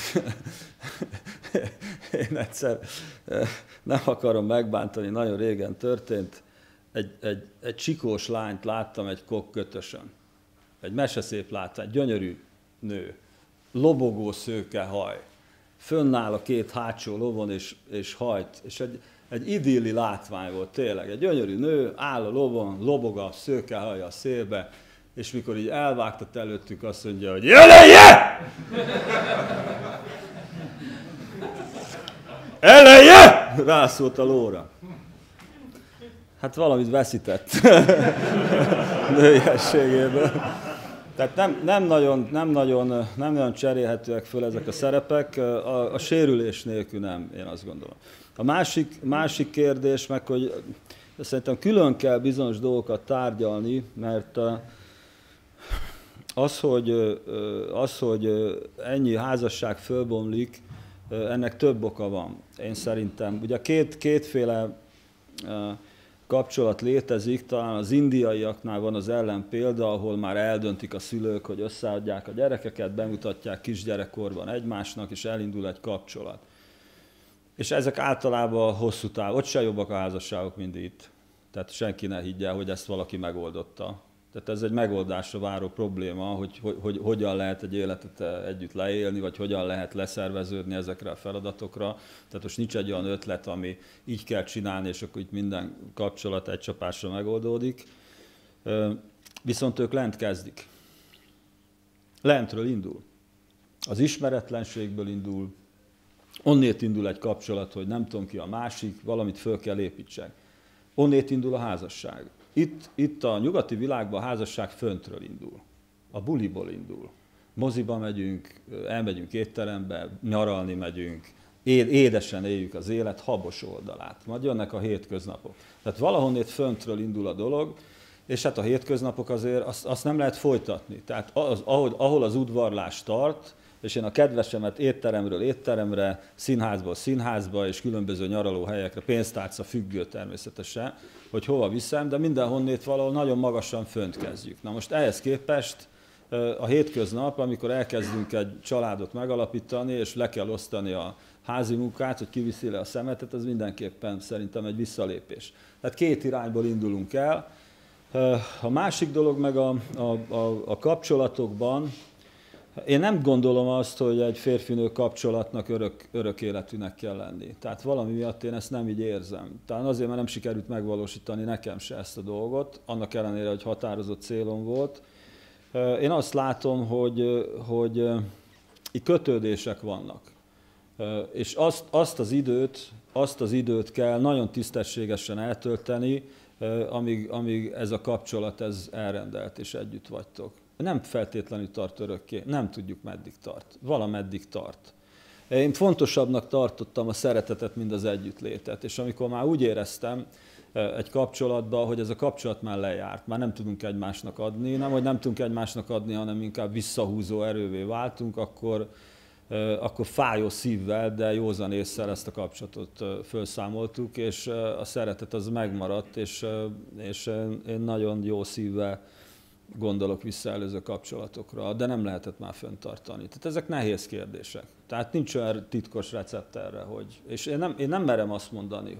Én egyszer nem akarom megbántani, nagyon régen történt. Egy csikós lányt láttam egy kokkötösön. Egy meseszép látvány, gyönyörű nő, lobogó szőke haj. Fönnáll a 2 hátsó lovon és hajt. És egy idilli látvány volt tényleg. Egy gyönyörű nő áll a lovon, lobog a szőke haja a szélbe, és mikor így elvágtat előttük, azt mondja, hogy eleje! Eleje! Rászólt a lóra. Hát valamit veszített nőiességéből. Tehát nem nagyon cserélhetőek föl ezek a szerepek, a sérülés nélkül nem, én azt gondolom. A másik kérdés meg, hogy szerintem külön kell bizonyos dolgokat tárgyalni, mert az, hogy ennyi házasság fölbomlik, ennek több oka van. Én szerintem, ugye kétféle kapcsolat létezik, talán az indiaiaknál van az ellenpélda, ahol már eldöntik a szülők, hogy összeadják a gyerekeket, bemutatják kisgyerekkorban egymásnak, és elindul egy kapcsolat. És ezek általában hosszú távú, ott se jobbak a házasságok, mint itt. Tehát senki ne higgye, hogy ezt valaki megoldotta. Tehát ez egy megoldásra váró probléma, hogy hogyan lehet egy életet együtt leélni, vagy hogyan lehet leszerveződni ezekre a feladatokra. Tehát most nincs egy olyan ötlet, ami így kell csinálni, és akkor itt minden kapcsolat egy csapásra megoldódik. Viszont ők lent kezdik. Lentről indul. Az ismeretlenségből indul, onnét indul egy kapcsolat, hogy nem tudom ki a másik, valamit föl kell építsek. Onnét indul a házasság. Itt a nyugati világban a házasság föntről indul, a buliból indul. Moziba megyünk, elmegyünk étterembe, nyaralni megyünk, édesen éljük az élet habos oldalát. Majd jönnek a hétköznapok. Tehát valahonnét föntről indul a dolog, és hát a hétköznapok azért azt nem lehet folytatni. Tehát ahol az udvarlás tart, és én a kedvesemet étteremről étteremre, színházból színházba és különböző nyaralóhelyekre, pénztárca függő természetesen, hogy hova viszem, de mindenhonnét valahol nagyon magasan fönt kezdjük. Na most ehhez képest a hétköznap, amikor elkezdünk egy családot megalapítani, és le kell osztani a házi munkát, hogy kiviszi le a szemetet, az mindenképpen szerintem egy visszalépés. Tehát 2 irányból indulunk el. A másik dolog meg a kapcsolatokban, én nem gondolom azt, hogy egy férfinő kapcsolatnak örök életűnek kell lenni. Tehát valami miatt én ezt nem így érzem. Talán azért, mert nem sikerült megvalósítani nekem se ezt a dolgot, annak ellenére, hogy határozott célom volt. Én azt látom, hogy itt kötődések vannak. És azt az időt kell nagyon tisztességesen eltölteni, amíg ez a kapcsolat elrendelt és együtt vagytok. Nem feltétlenül tart örökké, nem tudjuk meddig tart, valameddig tart. Én fontosabbnak tartottam a szeretetet, mint az együttlétet, és amikor már úgy éreztem egy kapcsolatban, hogy ez a kapcsolat már lejárt, már nem tudunk egymásnak adni, nem, hogy nem tudunk egymásnak adni, hanem inkább visszahúzó erővé váltunk, akkor fájó szívvel, de józan ésszel ezt a kapcsolatot felszámoltuk, és a szeretet az megmaradt, és én nagyon jó szívvel gondolok vissza előző kapcsolatokra, de nem lehetett már fenntartani. Tehát ezek nehéz kérdések. Tehát nincs olyan titkos recept erre, és én nem merem azt mondani,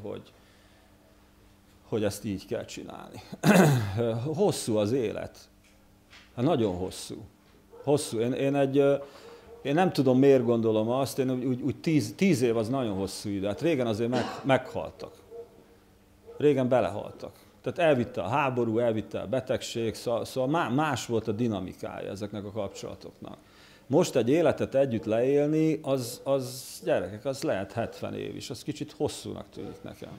hogy ezt így kell csinálni. Hosszú az élet. Hát nagyon hosszú. Hosszú. Én Én nem tudom, miért gondolom azt, én úgy 10 év az nagyon hosszú idő. Hát régen azért meghaltak. Régen belehaltak. Tehát elvitte a háború, elvitte a betegség, szóval más volt a dinamikája ezeknek a kapcsolatoknak. Most egy életet együtt leélni, az gyerekek, az lehet 70 év is, az kicsit hosszúnak tűnik nekem.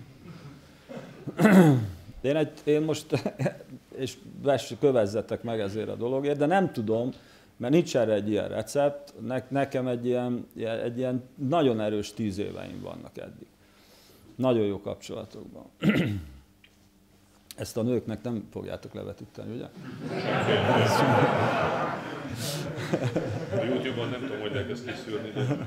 Én most, és kövezzetek meg ezért a dologért, de nem tudom, mert nincs erre egy ilyen recept, nekem egy ilyen nagyon erős 10 éveim vannak eddig. Nagyon jó kapcsolatokban. Ezt a nőknek nem fogjátok levetíteni, ugye? A YouTube-on nem tudom, hogy lehet ezt kiszűrni, de...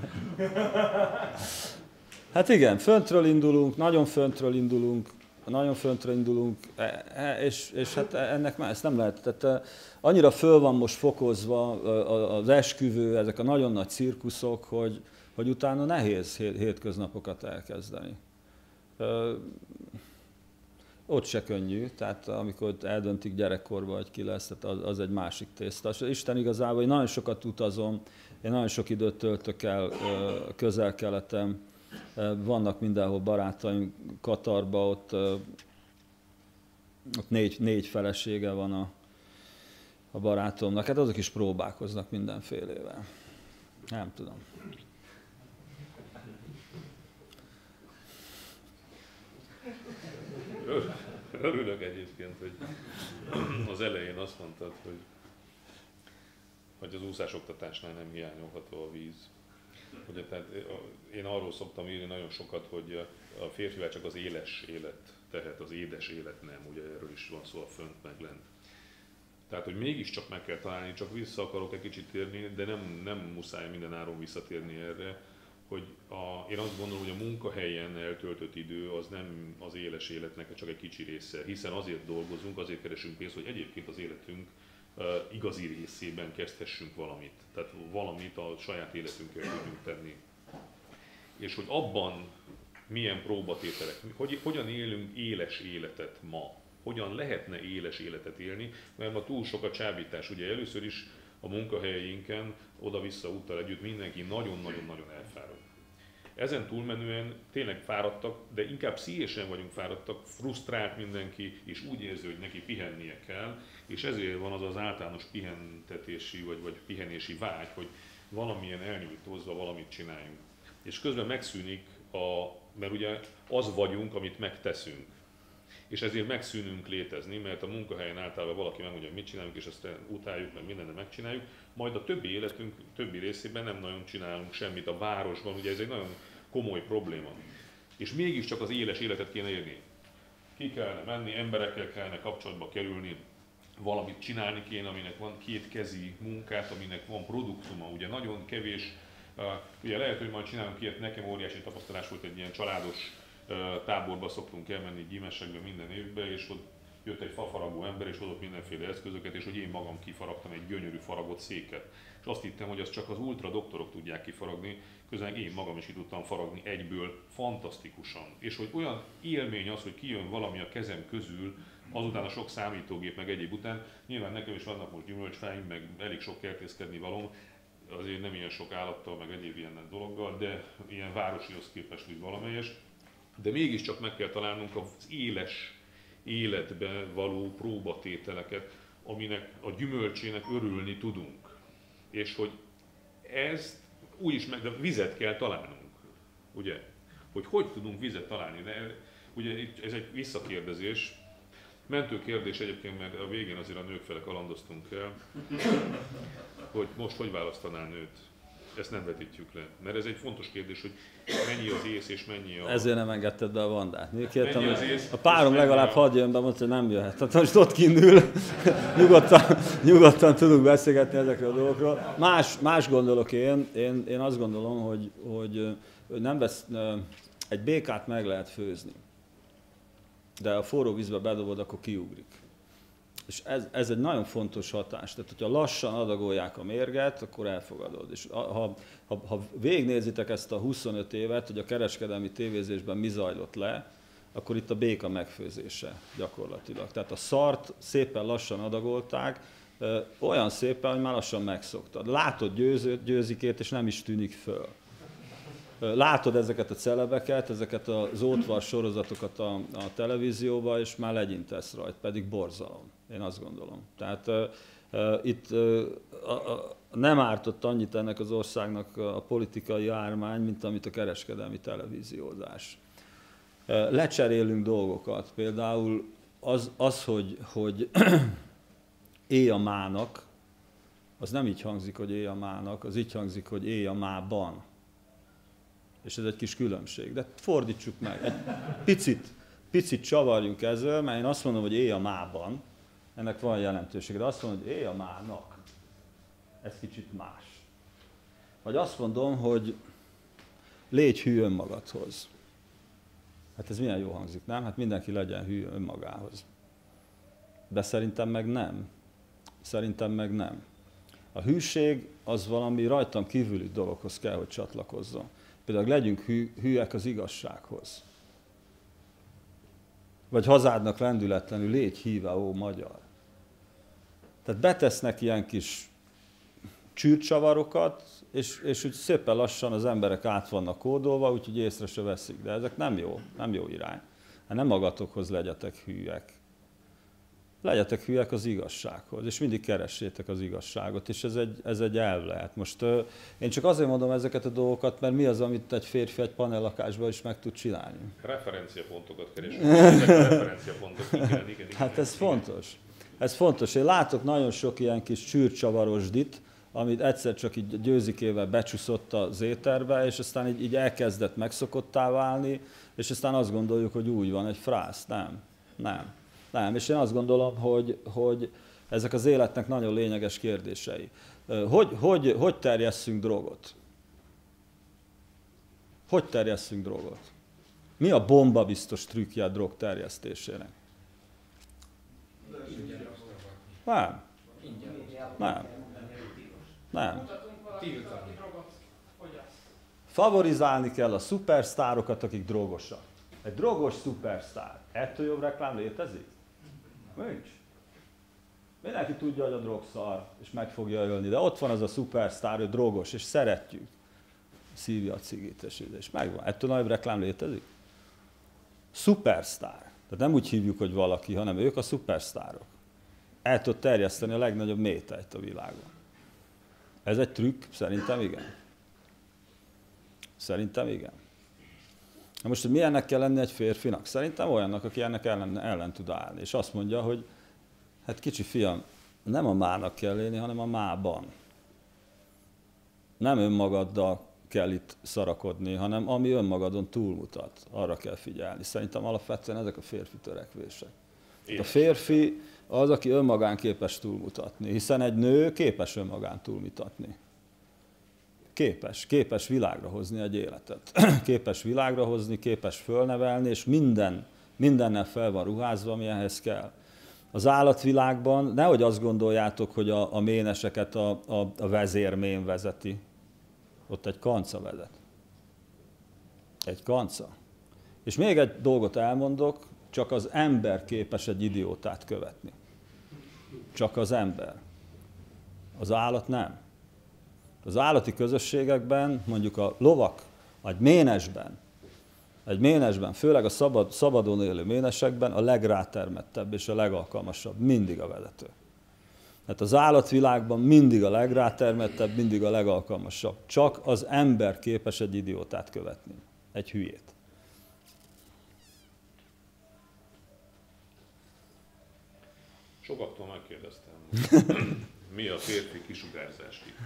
Hát igen, föntről indulunk, nagyon föntről indulunk, és hát ennek már ezt nem lehet. Tehát annyira föl van most fokozva az esküvő, ezek a nagyon nagy cirkuszok, hogy utána nehéz hétköznapokat elkezdeni. Ott se könnyű, tehát amikor eldöntik gyerekkorban, hogy ki lesz, tehát az egy másik tészta. Isten igazából, én nagyon sokat utazom, én nagyon sok időt töltök el Közel-Keleten, vannak mindenhol barátaim, Katarban, ott 4 felesége van a barátomnak, hát azok is próbálkoznak mindenfélével. Nem tudom. Örülök egyébként, hogy az elején azt mondtad, hogy az úszásoktatásnál nem hiányolható a víz. Ugye, tehát én arról szoktam írni nagyon sokat, hogy a férfivel csak az éles élet tehet, az édes élet nem, ugye erről is van szó a fönt meg lent. Tehát, hogy mégiscsak meg kell találni, csak vissza akarok egy kicsit térni, de nem muszáj minden áron visszatérni erre, hogy én azt gondolom, hogy a munkahelyen eltöltött idő az nem az éles életnek csak egy kicsi része, hiszen azért dolgozunk, azért keresünk pénzt, hogy egyébként az életünk igazi részében kezdhessünk valamit. Tehát valamit a saját életünkkel tudjunk tenni. És hogy abban milyen próbatételek, hogyan élünk éles életet ma, hogyan lehetne éles életet élni, mert ma túl sok a csábítás. Ugye először is a munkahelyeinken oda-vissza úttal együtt mindenki nagyon-nagyon-nagyon elfárad. Ezen túlmenően tényleg fáradtak, de inkább pszichésen vagyunk fáradtak, frusztrált mindenki, és úgy érzi, hogy neki pihennie kell, és ezért van az az általános pihentetési vagy pihenési vágy, hogy valamilyen elnyújtózva valamit csináljunk. És közben megszűnik, mert ugye az vagyunk, amit megteszünk. És ezért megszűnünk létezni, mert a munkahelyen általában valaki megmondja, hogy mit csinálunk, és azt utáljuk, meg mindent megcsináljuk, majd a többi életünk többi részében nem nagyon csinálunk semmit a városban, ugye ez egy nagyon komoly probléma. És mégiscsak az éles életet kéne élni. Ki kellene menni, emberekkel kellene kapcsolatba kerülni, valamit csinálni kéne, aminek van kétkezi munkát, aminek van produktuma, ugye nagyon kevés, ugye lehet, hogy majd csinálunk ilyet, nekem óriási tapasztalás volt, egy ilyen családos táborba szoktunk elmenni gyímesekbe minden évben, és ott jött egy fafaragó ember, és hozott mindenféle eszközöket, és hogy én magam kifaragtam egy gyönyörű faragott széket. És azt hittem, hogy azt csak az ultra doktorok tudják kifaragni, közben én magam is ki tudtam faragni egyből, fantasztikusan. És hogy olyan élmény az, hogy kijön valami a kezem közül, azután a sok számítógép meg egyéb után, nyilván nekem is vannak most gyümölcsfáim, meg elég sok kertészkedni valóm, azért nem ilyen sok állattal, meg egyéb ilyen dologgal, de ilyen városihoz képest úgy valamelyes. De mégiscsak meg kell találnunk az éles életbe való próbatételeket, aminek a gyümölcsének örülni tudunk. És hogy ezt úgyis de vizet kell találnunk, ugye? Hogy tudunk vizet találni? De ugye ez egy visszakérdezés, mentő kérdés egyébként, mert a végén azért a nők fele kalandoztunk el, hogy most hogy választanál nőt? Ezt nem vetítjük le, mert ez egy fontos kérdés, hogy mennyi az ész és mennyi a... Ezért nem engedted be a Vandát. Még kértem, a párom legalább hadd jön be, mondta, hogy nem jöhet. Tehát most ott kindül, nyugodtan tudunk beszélgetni ezekről a dolgokról. Más gondolok én azt gondolom, hogy nem vesz, egy békát meg lehet főzni, de a forró vízbe bedobod, akkor kiugrik. És ez egy nagyon fontos hatás. Tehát, hogyha lassan adagolják a mérget, akkor elfogadod. És ha végignézitek ezt a 25 évet, hogy a kereskedelmi tévézésben mi zajlott le, akkor itt a béka megfőzése gyakorlatilag. Tehát a szart szépen lassan adagolták, olyan szépen, hogy már lassan megszoktad. Látod Győzikét, és nem is tűnik föl. Látod ezeket a celebeket, ezeket az ótvar sorozatokat a televízióban, és már legyintesz rajta, pedig borzalom, én azt gondolom. Tehát itt nem ártott annyit ennek az országnak a politikai ármány, mint amit a kereskedelmi televíziózás. Lecserélünk dolgokat, például az hogy éj a mának, az nem így hangzik, hogy éj a mának, az így hangzik, hogy éj a mában. És ez egy kis különbség. De fordítsuk meg, egy picit csavarjunk ezzel, mert én azt mondom, hogy éj a mában, ennek van jelentősége, de azt mondom, hogy éj a mának, ez kicsit más. Vagy azt mondom, hogy légy hű önmagadhoz. Hát ez milyen jó hangzik, nem? Hát mindenki legyen hű önmagához. De szerintem meg nem. Szerintem meg nem. A hűség az valami rajtam kívüli dologhoz kell, hogy csatlakozzon. Például legyünk hűek az igazsághoz. Vagy hazádnak lendületlenül légy híve, ó magyar. Tehát betesznek ilyen kis csűrcsavarokat, és úgy szépen lassan az emberek át vannak kódolva, úgyhogy észre se veszik. De ezek nem jó irány. Hát nem magatokhoz legyetek hűek. Legyetek hűek az igazsághoz, és mindig keressétek az igazságot, és ez egy elv lehet. Most én csak azért mondom ezeket a dolgokat, mert mi az, amit egy férfi egy panellakásban is meg tud csinálni. Referenciapontokat keresünk. Referenciapontok. Igen. Hát ez fontos. Ez fontos. Én látok nagyon sok ilyen kis csűrcsavarosdit, amit egyszer csak így Győzikével becsúszott az éterbe, és aztán így elkezdett megszokottá válni, és aztán azt gondoljuk, hogy úgy van, egy frász. Nem, és én azt gondolom, hogy ezek az életnek nagyon lényeges kérdései. Hogy terjesszünk drogot? Hogy terjesszünk drogot? Mi a bomba biztos trükkje a drog terjesztésének? Nem. Favorizálni kell a szupersztárokat, akik drogosak. Egy drogos szupersztár. Ettől jobb reklám létezik? Nincs. Mindenki tudja, hogy a drog szar, és meg fogja ölni, de ott van az a szupersztár, hogy drogos, és szeretjük. Szívja a cigit, és megvan. Ettől nagyobb reklám létezik? Szupersztár. Tehát nem úgy hívjuk, hogy valaki, hanem ők a szupersztárok. El tud terjeszteni a legnagyobb métejt a világon. Ez egy trükk? Szerintem igen. Szerintem igen. Na most, hogy milyennek kell lenni egy férfinak? Szerintem olyannak, aki ennek ellen tud állni. És azt mondja, hogy hát kicsi fiam, nem a mának kell élni, hanem a mában. Nem önmagaddal kell itt szarakodni, hanem ami önmagadon túlmutat. Arra kell figyelni. Szerintem alapvetően ezek a férfi törekvések. A férfi az, aki önmagán képes túlmutatni, hiszen egy nő képes önmagán túlmutatni. Képes világra hozni egy életet. Képes világra hozni, képes fölnevelni, és mindennel fel van ruházva, ami ehhez kell. Az állatvilágban nehogy azt gondoljátok, hogy a méneseket a vezérmén vezeti. Ott egy kanca vezet. Egy kanca. És még egy dolgot elmondok, csak az ember képes egy idiótát követni. Csak az ember. Az állat nem. Az állati közösségekben, mondjuk a lovak, egy ménesben, főleg a szabadon élő ménesekben a legrátermettebb és a legalkalmasabb mindig a vezető. Tehát az állatvilágban mindig a legrátermettebb, mindig a legalkalmasabb. Csak az ember képes egy idiótát követni, egy hülyét. Sokaktól megkérdeztem, mi a férfi kisugárzás titka?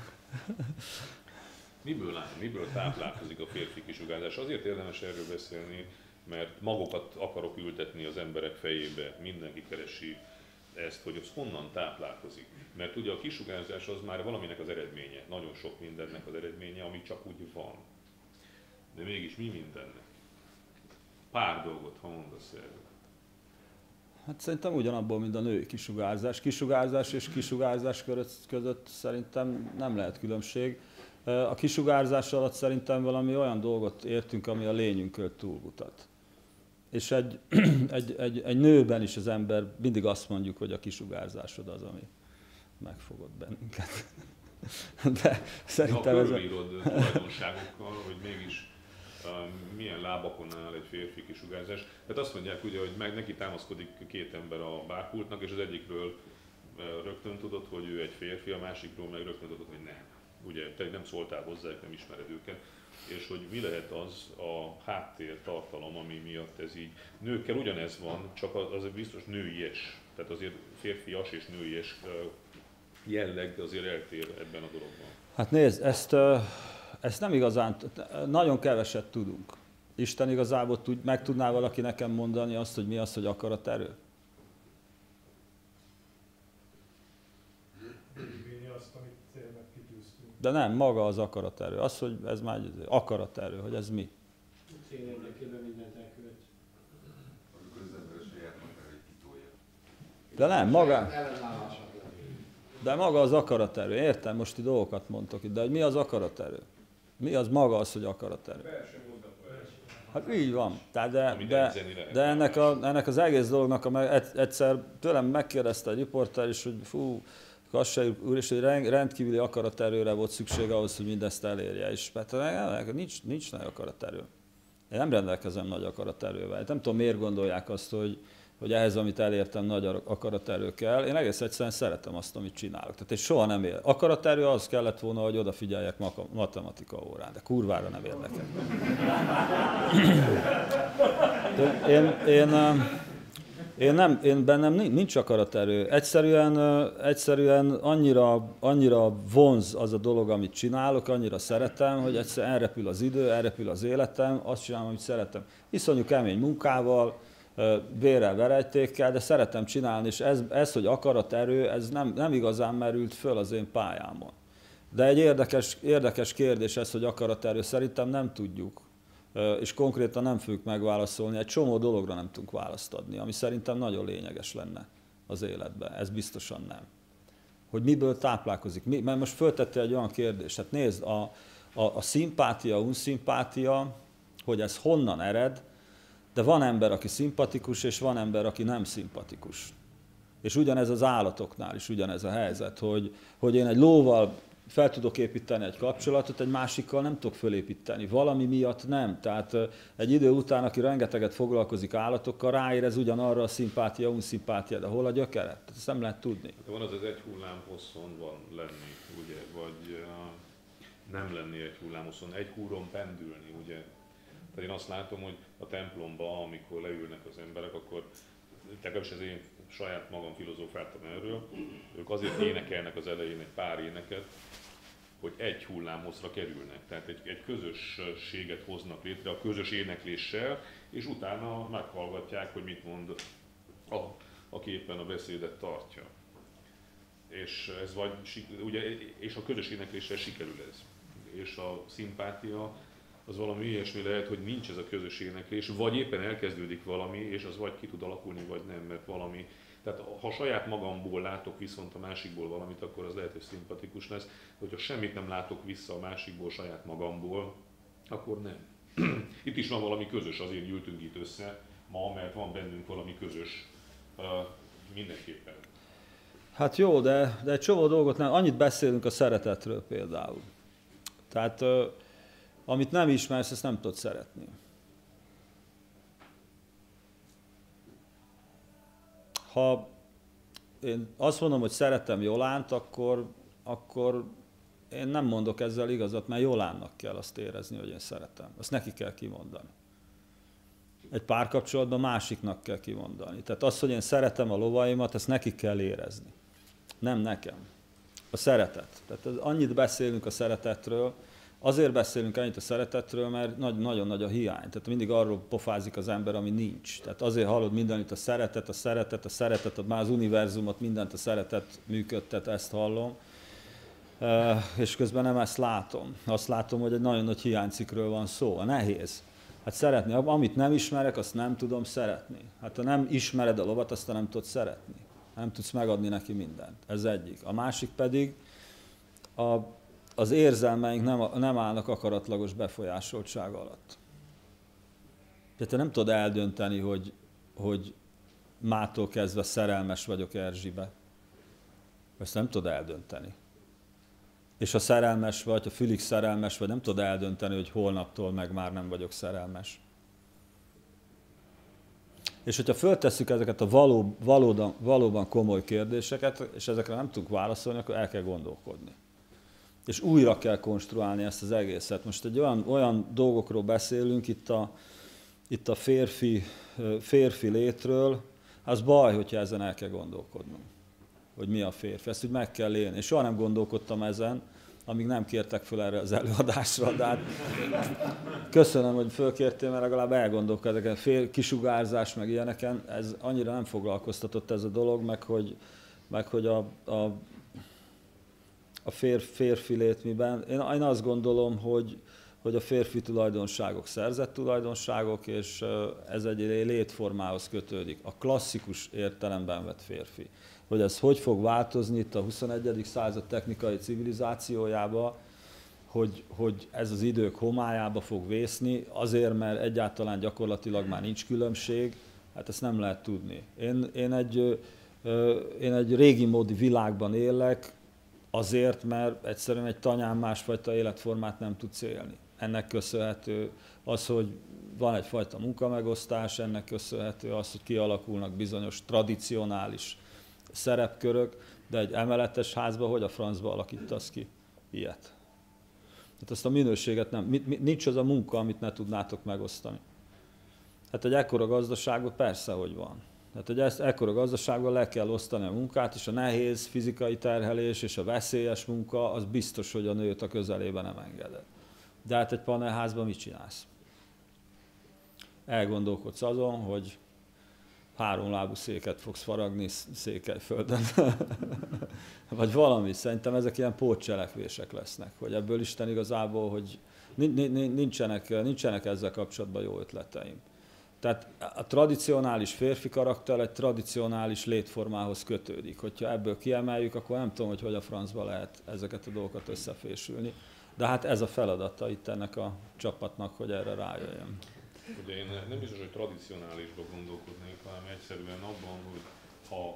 Miből táplálkozik a férfi kisugárzás? Azért érdemes erről beszélni, mert magokat akarok ültetni az emberek fejébe, mindenki keresi ezt, hogy az honnan táplálkozik. Mert ugye a kisugárzás az már valaminek az eredménye, nagyon sok mindennek az eredménye, ami csak úgy van. De mégis mi mindennek? Pár dolgot, ha mondasz erről. Hát szerintem ugyanabból, mint a női kisugárzás. Kisugárzás és kisugárzás között szerintem nem lehet különbség. A kisugárzás alatt szerintem valami olyan dolgot értünk, ami a lényünkön túlmutat. És egy nőben is az ember, mindig azt mondjuk, hogy a kisugárzásod az, megfogott bennünket. De szerintem ha ez... körülírod tulajdonságokkal, hogy mégis milyen lábakon áll egy férfi kisugárzás. Tehát azt mondják ugye, hogy meg neki támaszkodik két ember a bárpultnak, és az egyikről rögtön tudod, hogy ő egy férfi, a másikról meg rögtön tudod, hogy nem. Ugye, te nem szóltál hozzá, nem ismered őket. És hogy mi lehet az a háttér tartalom, ami miatt ez így. Nőkkel ugyanez van, csak az biztos nőies. Tehát azért férfias és nőies jelleg azért eltér ebben a dologban. Hát nézd, ezt nem igazán, nagyon keveset tudunk. Isten igazából meg tudná valaki nekem mondani azt, hogy mi az, hogy akaraterő? De nem, maga az akaraterő. Az, hogy ez már egy akaraterő, hogy ez mi? De nem, maga... De maga az akaraterő. Értem, most itt dolgokat mondtok itt, de hogy mi az akaraterő? Mi az maga az, hogy akaraterő? Hát így van. De ennek az egész dolognak, egyszer tőlem megkérdezte egy riporter is, hogy fú, Kassai úr, és hogy rendkívüli akaraterőre volt szükség ahhoz, hogy mindezt elérje. És hát nincs nagy akaraterő. Én nem rendelkezem nagy akaraterővel. Nem tudom, miért gondolják azt, hogy ehhez, amit elértem, nagy akaraterő kell. Én egész egyszerűen szeretem azt, amit csinálok. Tehát én soha nem ér. Akaraterő az kellett volna, hogy odafigyeljek matematika órán, de kurvára nem érdekel. Én bennem nincs akaraterő. Egyszerűen annyira vonz az a dolog, amit csinálok, annyira szeretem, hogy egyszerűen elrepül az idő, elrepül az életem, azt csinálom, amit szeretem. Iszonyú kemény munkával, vérrel, verejtékkel, de szeretem csinálni, és ez hogy akaraterő, ez nem igazán merült föl az én pályámon. De egy érdekes kérdés ez, hogy akaraterő, szerintem nem tudjuk, és konkrétan nem fogjuk megválaszolni, egy csomó dologra nem tudunk választ adni, ami szerintem nagyon lényeges lenne az életben, ez biztosan nem. Hogy miből táplálkozik, mert most föltette egy olyan kérdést, hát nézd, a szimpátia, unszimpátia, hogy ez honnan ered, de van ember, aki szimpatikus, és van ember, aki nem szimpatikus. És ugyanez az állatoknál is ugyanez a helyzet, hogy én egy lóval fel tudok építeni egy kapcsolatot, egy másikkal nem tudok fölépíteni. Valami miatt nem. Tehát egy idő után, aki rengeteget foglalkozik állatokkal, ráérez ugyanarra a szimpátia, unszimpátia, de hol a gyökere? Ezt nem lehet tudni. De van az egy hullám hosszon van lenni, ugye, vagy nem lenni egy hullám hosszon, egy húron pendülni, ugye. Tehát én azt látom, hogy a templomba, amikor leülnek az emberek, akkor legalábbis az én saját magam filozófáltam erről, ők azért énekelnek az elején egy pár éneket, hogy egy hullámhosszra kerülnek. Tehát egy közösséget hoznak létre a közös énekléssel, és utána meghallgatják, hogy mit mond aki éppen a beszédet tartja. És ez ugye, és a közös énekléssel sikerül ez. És a szimpátia az valami ilyesmi lehet, hogy nincs ez a közös éneklés, vagy éppen elkezdődik valami, és az vagy ki tud alakulni, vagy nem, mert valami. Tehát ha saját magamból látok viszont a másikból valamit, akkor az lehet, hogy szimpatikus lesz, de hogyha semmit nem látok vissza a másikból, saját magamból, akkor nem. Itt is van valami közös, azért gyűltünk itt össze ma, mert van bennünk valami közös mindenképpen. Hát jó, de egy csomó dolgot nem. Annyit beszélünk a szeretetről például. Tehát amit nem ismersz, ezt nem tudod szeretni. Ha én azt mondom, hogy szeretem Jolánt, akkor én nem mondok ezzel igazat, mert Jolánnak kell azt érezni, hogy én szeretem. Azt neki kell kimondani. Egy párkapcsolatban másiknak kell kimondani. Tehát azt, hogy én szeretem a lovaimat, ezt neki kell érezni. Nem nekem. A szeretet. Tehát annyit beszélünk a szeretetről, azért beszélünk ennyit a szeretetről, mert nagyon nagy a hiány. Tehát mindig arról pofázik az ember, ami nincs. Tehát azért hallod mindenütt a szeretet, már az univerzumot, mindent a szeretet működtet, ezt hallom. És közben nem ezt látom. Azt látom, hogy egy nagyon nagy hiánycikről van szó. Nehéz. Hát szeretni, amit nem ismerek, azt nem tudom szeretni. Hát ha nem ismered a lovat, azt nem tudod szeretni. Nem tudsz megadni neki mindent. Ez egyik. A másik pedig, az érzelmeink nem állnak akaratlagos befolyásoltság alatt. Tehát te nem tudod eldönteni, hogy mától kezdve szerelmes vagyok Erzsibe. Ezt nem tudod eldönteni. És ha szerelmes vagy, ha fülig szerelmes vagy, nem tudod eldönteni, hogy holnaptól meg már nem vagyok szerelmes. És hogyha föltesszük ezeket a valóban komoly kérdéseket, és ezekre nem tudunk válaszolni, akkor el kell gondolkodni. És újra kell konstruálni ezt az egészet. Most egy olyan dolgokról beszélünk itt a férfi létről, az baj, hogyha ezen el kell gondolkodnunk, hogy mi a férfi. Ezt úgy meg kell élni. És soha nem gondolkodtam ezen, amíg nem kértek föl erre az előadásra, de hát köszönöm, hogy fölkértél, mert legalább elgondolkodok, kisugárzás, meg ilyeneken, ez annyira nem foglalkoztatott ez a dolog, meg hogy a férfi létmiben. Én azt gondolom, hogy a férfi tulajdonságok szerzett tulajdonságok, és ez egy létformához kötődik. A klasszikus értelemben vett férfi. Hogy ez hogy fog változni itt a 21. század technikai civilizációjába, hogy ez az idők homályába fog vészni, azért, mert egyáltalán gyakorlatilag már nincs különbség, hát ezt nem lehet tudni. Én egy régi módi világban élek, azért, mert egyszerűen egy tanyán másfajta életformát nem tudsz élni. Ennek köszönhető az, hogy van egyfajta munkamegosztás, ennek köszönhető az, hogy kialakulnak bizonyos tradicionális szerepkörök, de egy emeletes házba hogy a francba alakítasz ki ilyet? Tehát azt a minőséget nem. Nincs az a munka, amit ne tudnátok megosztani. Hát egy ekkora gazdaságban persze, hogy van. Tehát egy ekkora gazdaságban le kell osztani a munkát, és a nehéz fizikai terhelés és a veszélyes munka, az biztos, hogy a nőt a közelében nem engeded. De hát egy panelházban mit csinálsz? Elgondolkodsz azon, hogy 3 lábú széket fogsz faragni Székelyföldön. Vagy valami. Szerintem ezek ilyen pótcselekvések lesznek. Hogy ebből Isten igazából, hogy nincsenek ezzel kapcsolatban jó ötleteim. Tehát a tradicionális férfi karakter egy tradicionális létformához kötődik. Hogyha ebből kiemeljük, akkor nem tudom, hogy a francba lehet ezeket a dolgokat összefésülni. De hát ez a feladata itt ennek a csapatnak, hogy erre rájöjjön. Ugye én nem biztos, hogy tradicionálisban gondolkodnék, hanem egyszerűen abban, hogy ha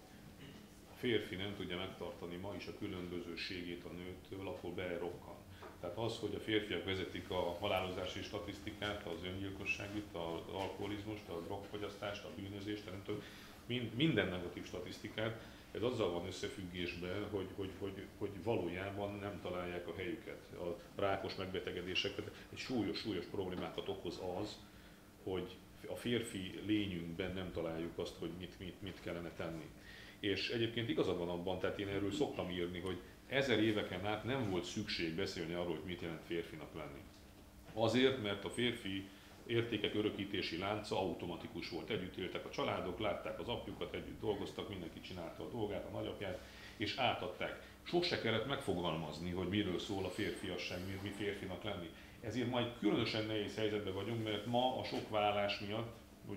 a férfi nem tudja megtartani ma is a különbözőségét a nőtől, akkor belerokkan. Tehát az, hogy a férfiak vezetik a halálozási statisztikát, az öngyilkosságit, az alkoholizmust, a drogfogyasztást, a bűnözést, nem tudom, minden negatív statisztikát, ez azzal van összefüggésben, hogy valójában nem találják a helyüket. A rákos megbetegedéseket, egy súlyos problémákat okoz az, hogy a férfi lényünkben nem találjuk azt, hogy mit kellene tenni. És egyébként igazad van abban, tehát én erről szoktam írni, hogy 1000 éveken át nem volt szükség beszélni arról, hogy mit jelent férfinak lenni. Azért, mert a férfi értékek örökítési lánca automatikus volt. Együtt éltek a családok, látták az apjukat, együtt dolgoztak, mindenki csinálta a dolgát, a nagyapját, és átadták. Sose kellett megfogalmazni, hogy miről szól a férfiasság, mi férfinak lenni. Ezért majd különösen nehéz helyzetben vagyunk, mert ma a sok válás miatt,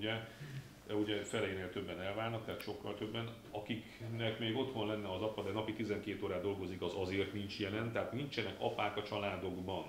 ugye felénél többen elválnak, tehát sokkal többen, akiknek még otthon lenne az apa, de napi 12 órát dolgozik, az azért nincs jelen, tehát nincsenek apák a családokban.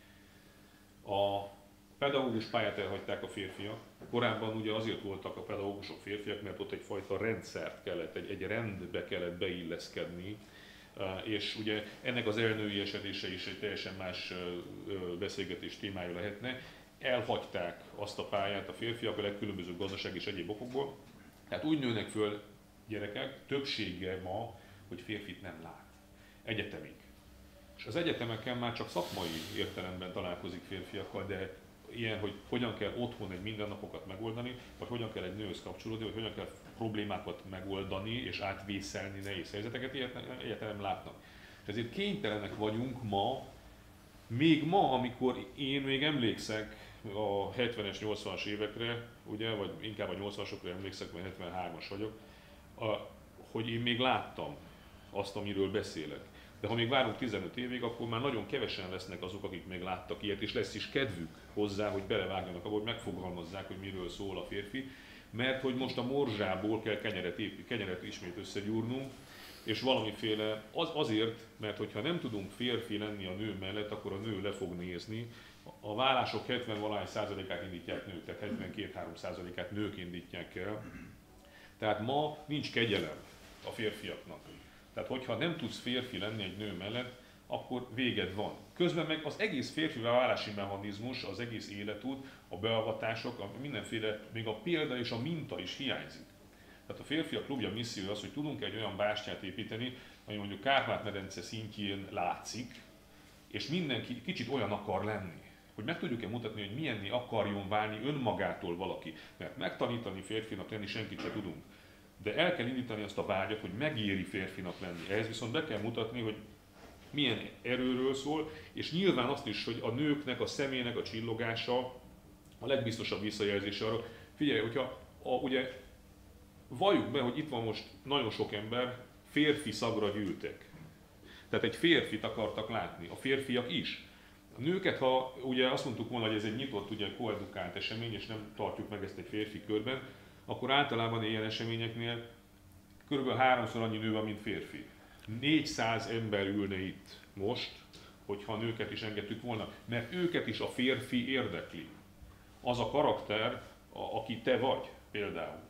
A pedagógus pályát elhagyták a férfiak. Korábban ugye azért voltak a pedagógusok férfiak, mert ott egyfajta rendszert kellett, egy rendbe kellett beilleszkedni, és ugye ennek az elnőiesedése is egy teljesen más beszélgetés témája lehetne. Elhagyták azt a pályát a férfiak a legkülönbözőbb gazdasági és egyéb okokból. Tehát úgy nőnek föl gyerekek, többsége ma, hogy férfit nem lát. Egyetemig. És az egyetemeken már csak szakmai értelemben találkozik férfiakkal, de ilyen, hogy hogyan kell otthon egy mindennapokat megoldani, vagy hogyan kell egy nőhöz kapcsolódni, vagy hogyan kell problémákat megoldani és átvészelni nehéz helyzeteket, ilyet nem látnak. És ezért kénytelenek vagyunk még ma, amikor én még emlékszek a 70-es, 80-as évekre, ugye, vagy inkább a 80-asokra emlékszek, mert 73-as vagyok, hogy én még láttam azt, amiről beszélek. De ha még várunk 15 évig, akkor már nagyon kevesen lesznek azok, akik még láttak ilyet, és lesz is kedvük hozzá, hogy belevágjanak abba, hogy megfogalmazzák, hogy miről szól a férfi, mert hogy most a morzsából kell kenyeret ismét összegyúrnunk, és valamiféle, azért, mert hogyha nem tudunk férfi lenni a nő mellett, akkor a nő le fog nézni. A vállások 70-valahány% indítják nők, tehát 72-3%-át nők indítják el. Tehát ma nincs kegyelem a férfiaknak. Tehát hogyha nem tudsz férfi lenni egy nő mellett, akkor véged van. Közben meg az egész férfi válási mechanizmus, az egész életút, a beavatások, mindenféle, még a példa és a minta is hiányzik. Tehát a Férfiak Klubja missziója az, hogy tudunk egy olyan bástyát építeni, ami mondjuk Kárpát-medence szintjén látszik, és mindenki kicsit olyan akar lenni. Hogy meg tudjuk-e mutatni, hogy milyenné akarjon válni önmagától valaki. Mert megtanítani férfinak lenni senkit se tudunk. De el kell indítani azt a vágyat, hogy megéri férfinak lenni. Ehhez viszont be kell mutatni, hogy milyen erőről szól, és nyilván azt is, hogy a nőknek, a személynek a csillogása a legbiztosabb visszajelzése arra. Figyelj, hogyha ugye valljuk be, hogy itt van most nagyon sok ember, férfi szagra gyűltek. Tehát egy férfit akartak látni, a férfiak is. A nőket, ha ugye azt mondtuk volna, hogy ez egy nyitott, ugye koedukált esemény, és nem tartjuk meg ezt egy férfi körben, akkor általában ilyen eseményeknél kb. 3-szor annyi nő van, mint férfi. 400 ember ülne itt most, hogyha a nőket is engedtük volna, mert őket is a férfi érdekli. Az a karakter, aki te vagy például.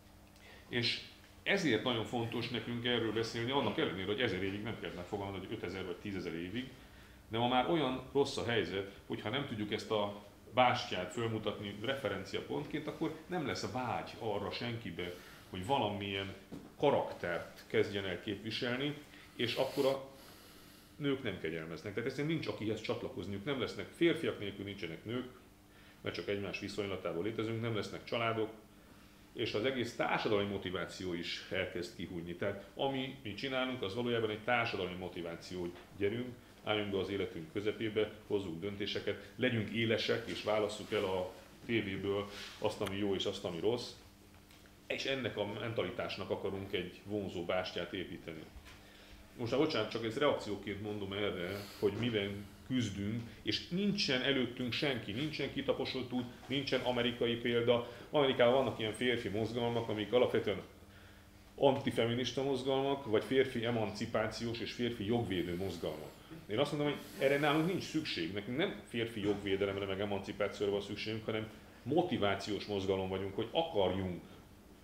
És ezért nagyon fontos nekünk erről beszélni, annak ellenére, hogy 1000 évig nem kellett megfogalmazni, hogy 5000 vagy 10.000 évig, de ma már olyan rossz a helyzet, hogy ha nem tudjuk ezt a bástyát fölmutatni referenciapontként, akkor nem lesz vágy arra senkibe, hogy valamilyen karaktert kezdjen el képviselni, és akkor a nők nem kegyelmeznek. Tehát egyszerűen nincs akihez csatlakozniuk, nem lesznek férfiak nélkül, nincsenek nők, mert csak egymás viszonylatából létezünk, nem lesznek családok, és az egész társadalmi motiváció is elkezd kihújni. Tehát ami mi csinálunk, az valójában egy társadalmi motiváció, hogy gyerünk, álljunk be az életünk közepébe, hozzunk döntéseket, legyünk élesek és válasszuk el a tévéből azt, ami jó és azt, ami rossz. És ennek a mentalitásnak akarunk egy vonzó bástyát építeni. Most bocsánat, csak ez reakcióként mondom erre, hogy miben küzdünk, és nincsen előttünk senki, nincsen kitaposott út, nincsen amerikai példa. Amerikában vannak ilyen férfi mozgalmak, amik alapvetően antifeminista mozgalmak, vagy férfi emancipációs és férfi jogvédő mozgalmak. Én azt mondom, hogy erre nálunk nincs szükség, nekünk nem férfi jogvédelemre, meg emancipációra van szükségünk, hanem motivációs mozgalom vagyunk, hogy akarjunk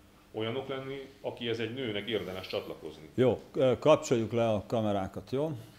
olyanok lenni, akihez egy nőnek érdemes csatlakozni. Jó, kapcsoljuk le a kamerákat, jó?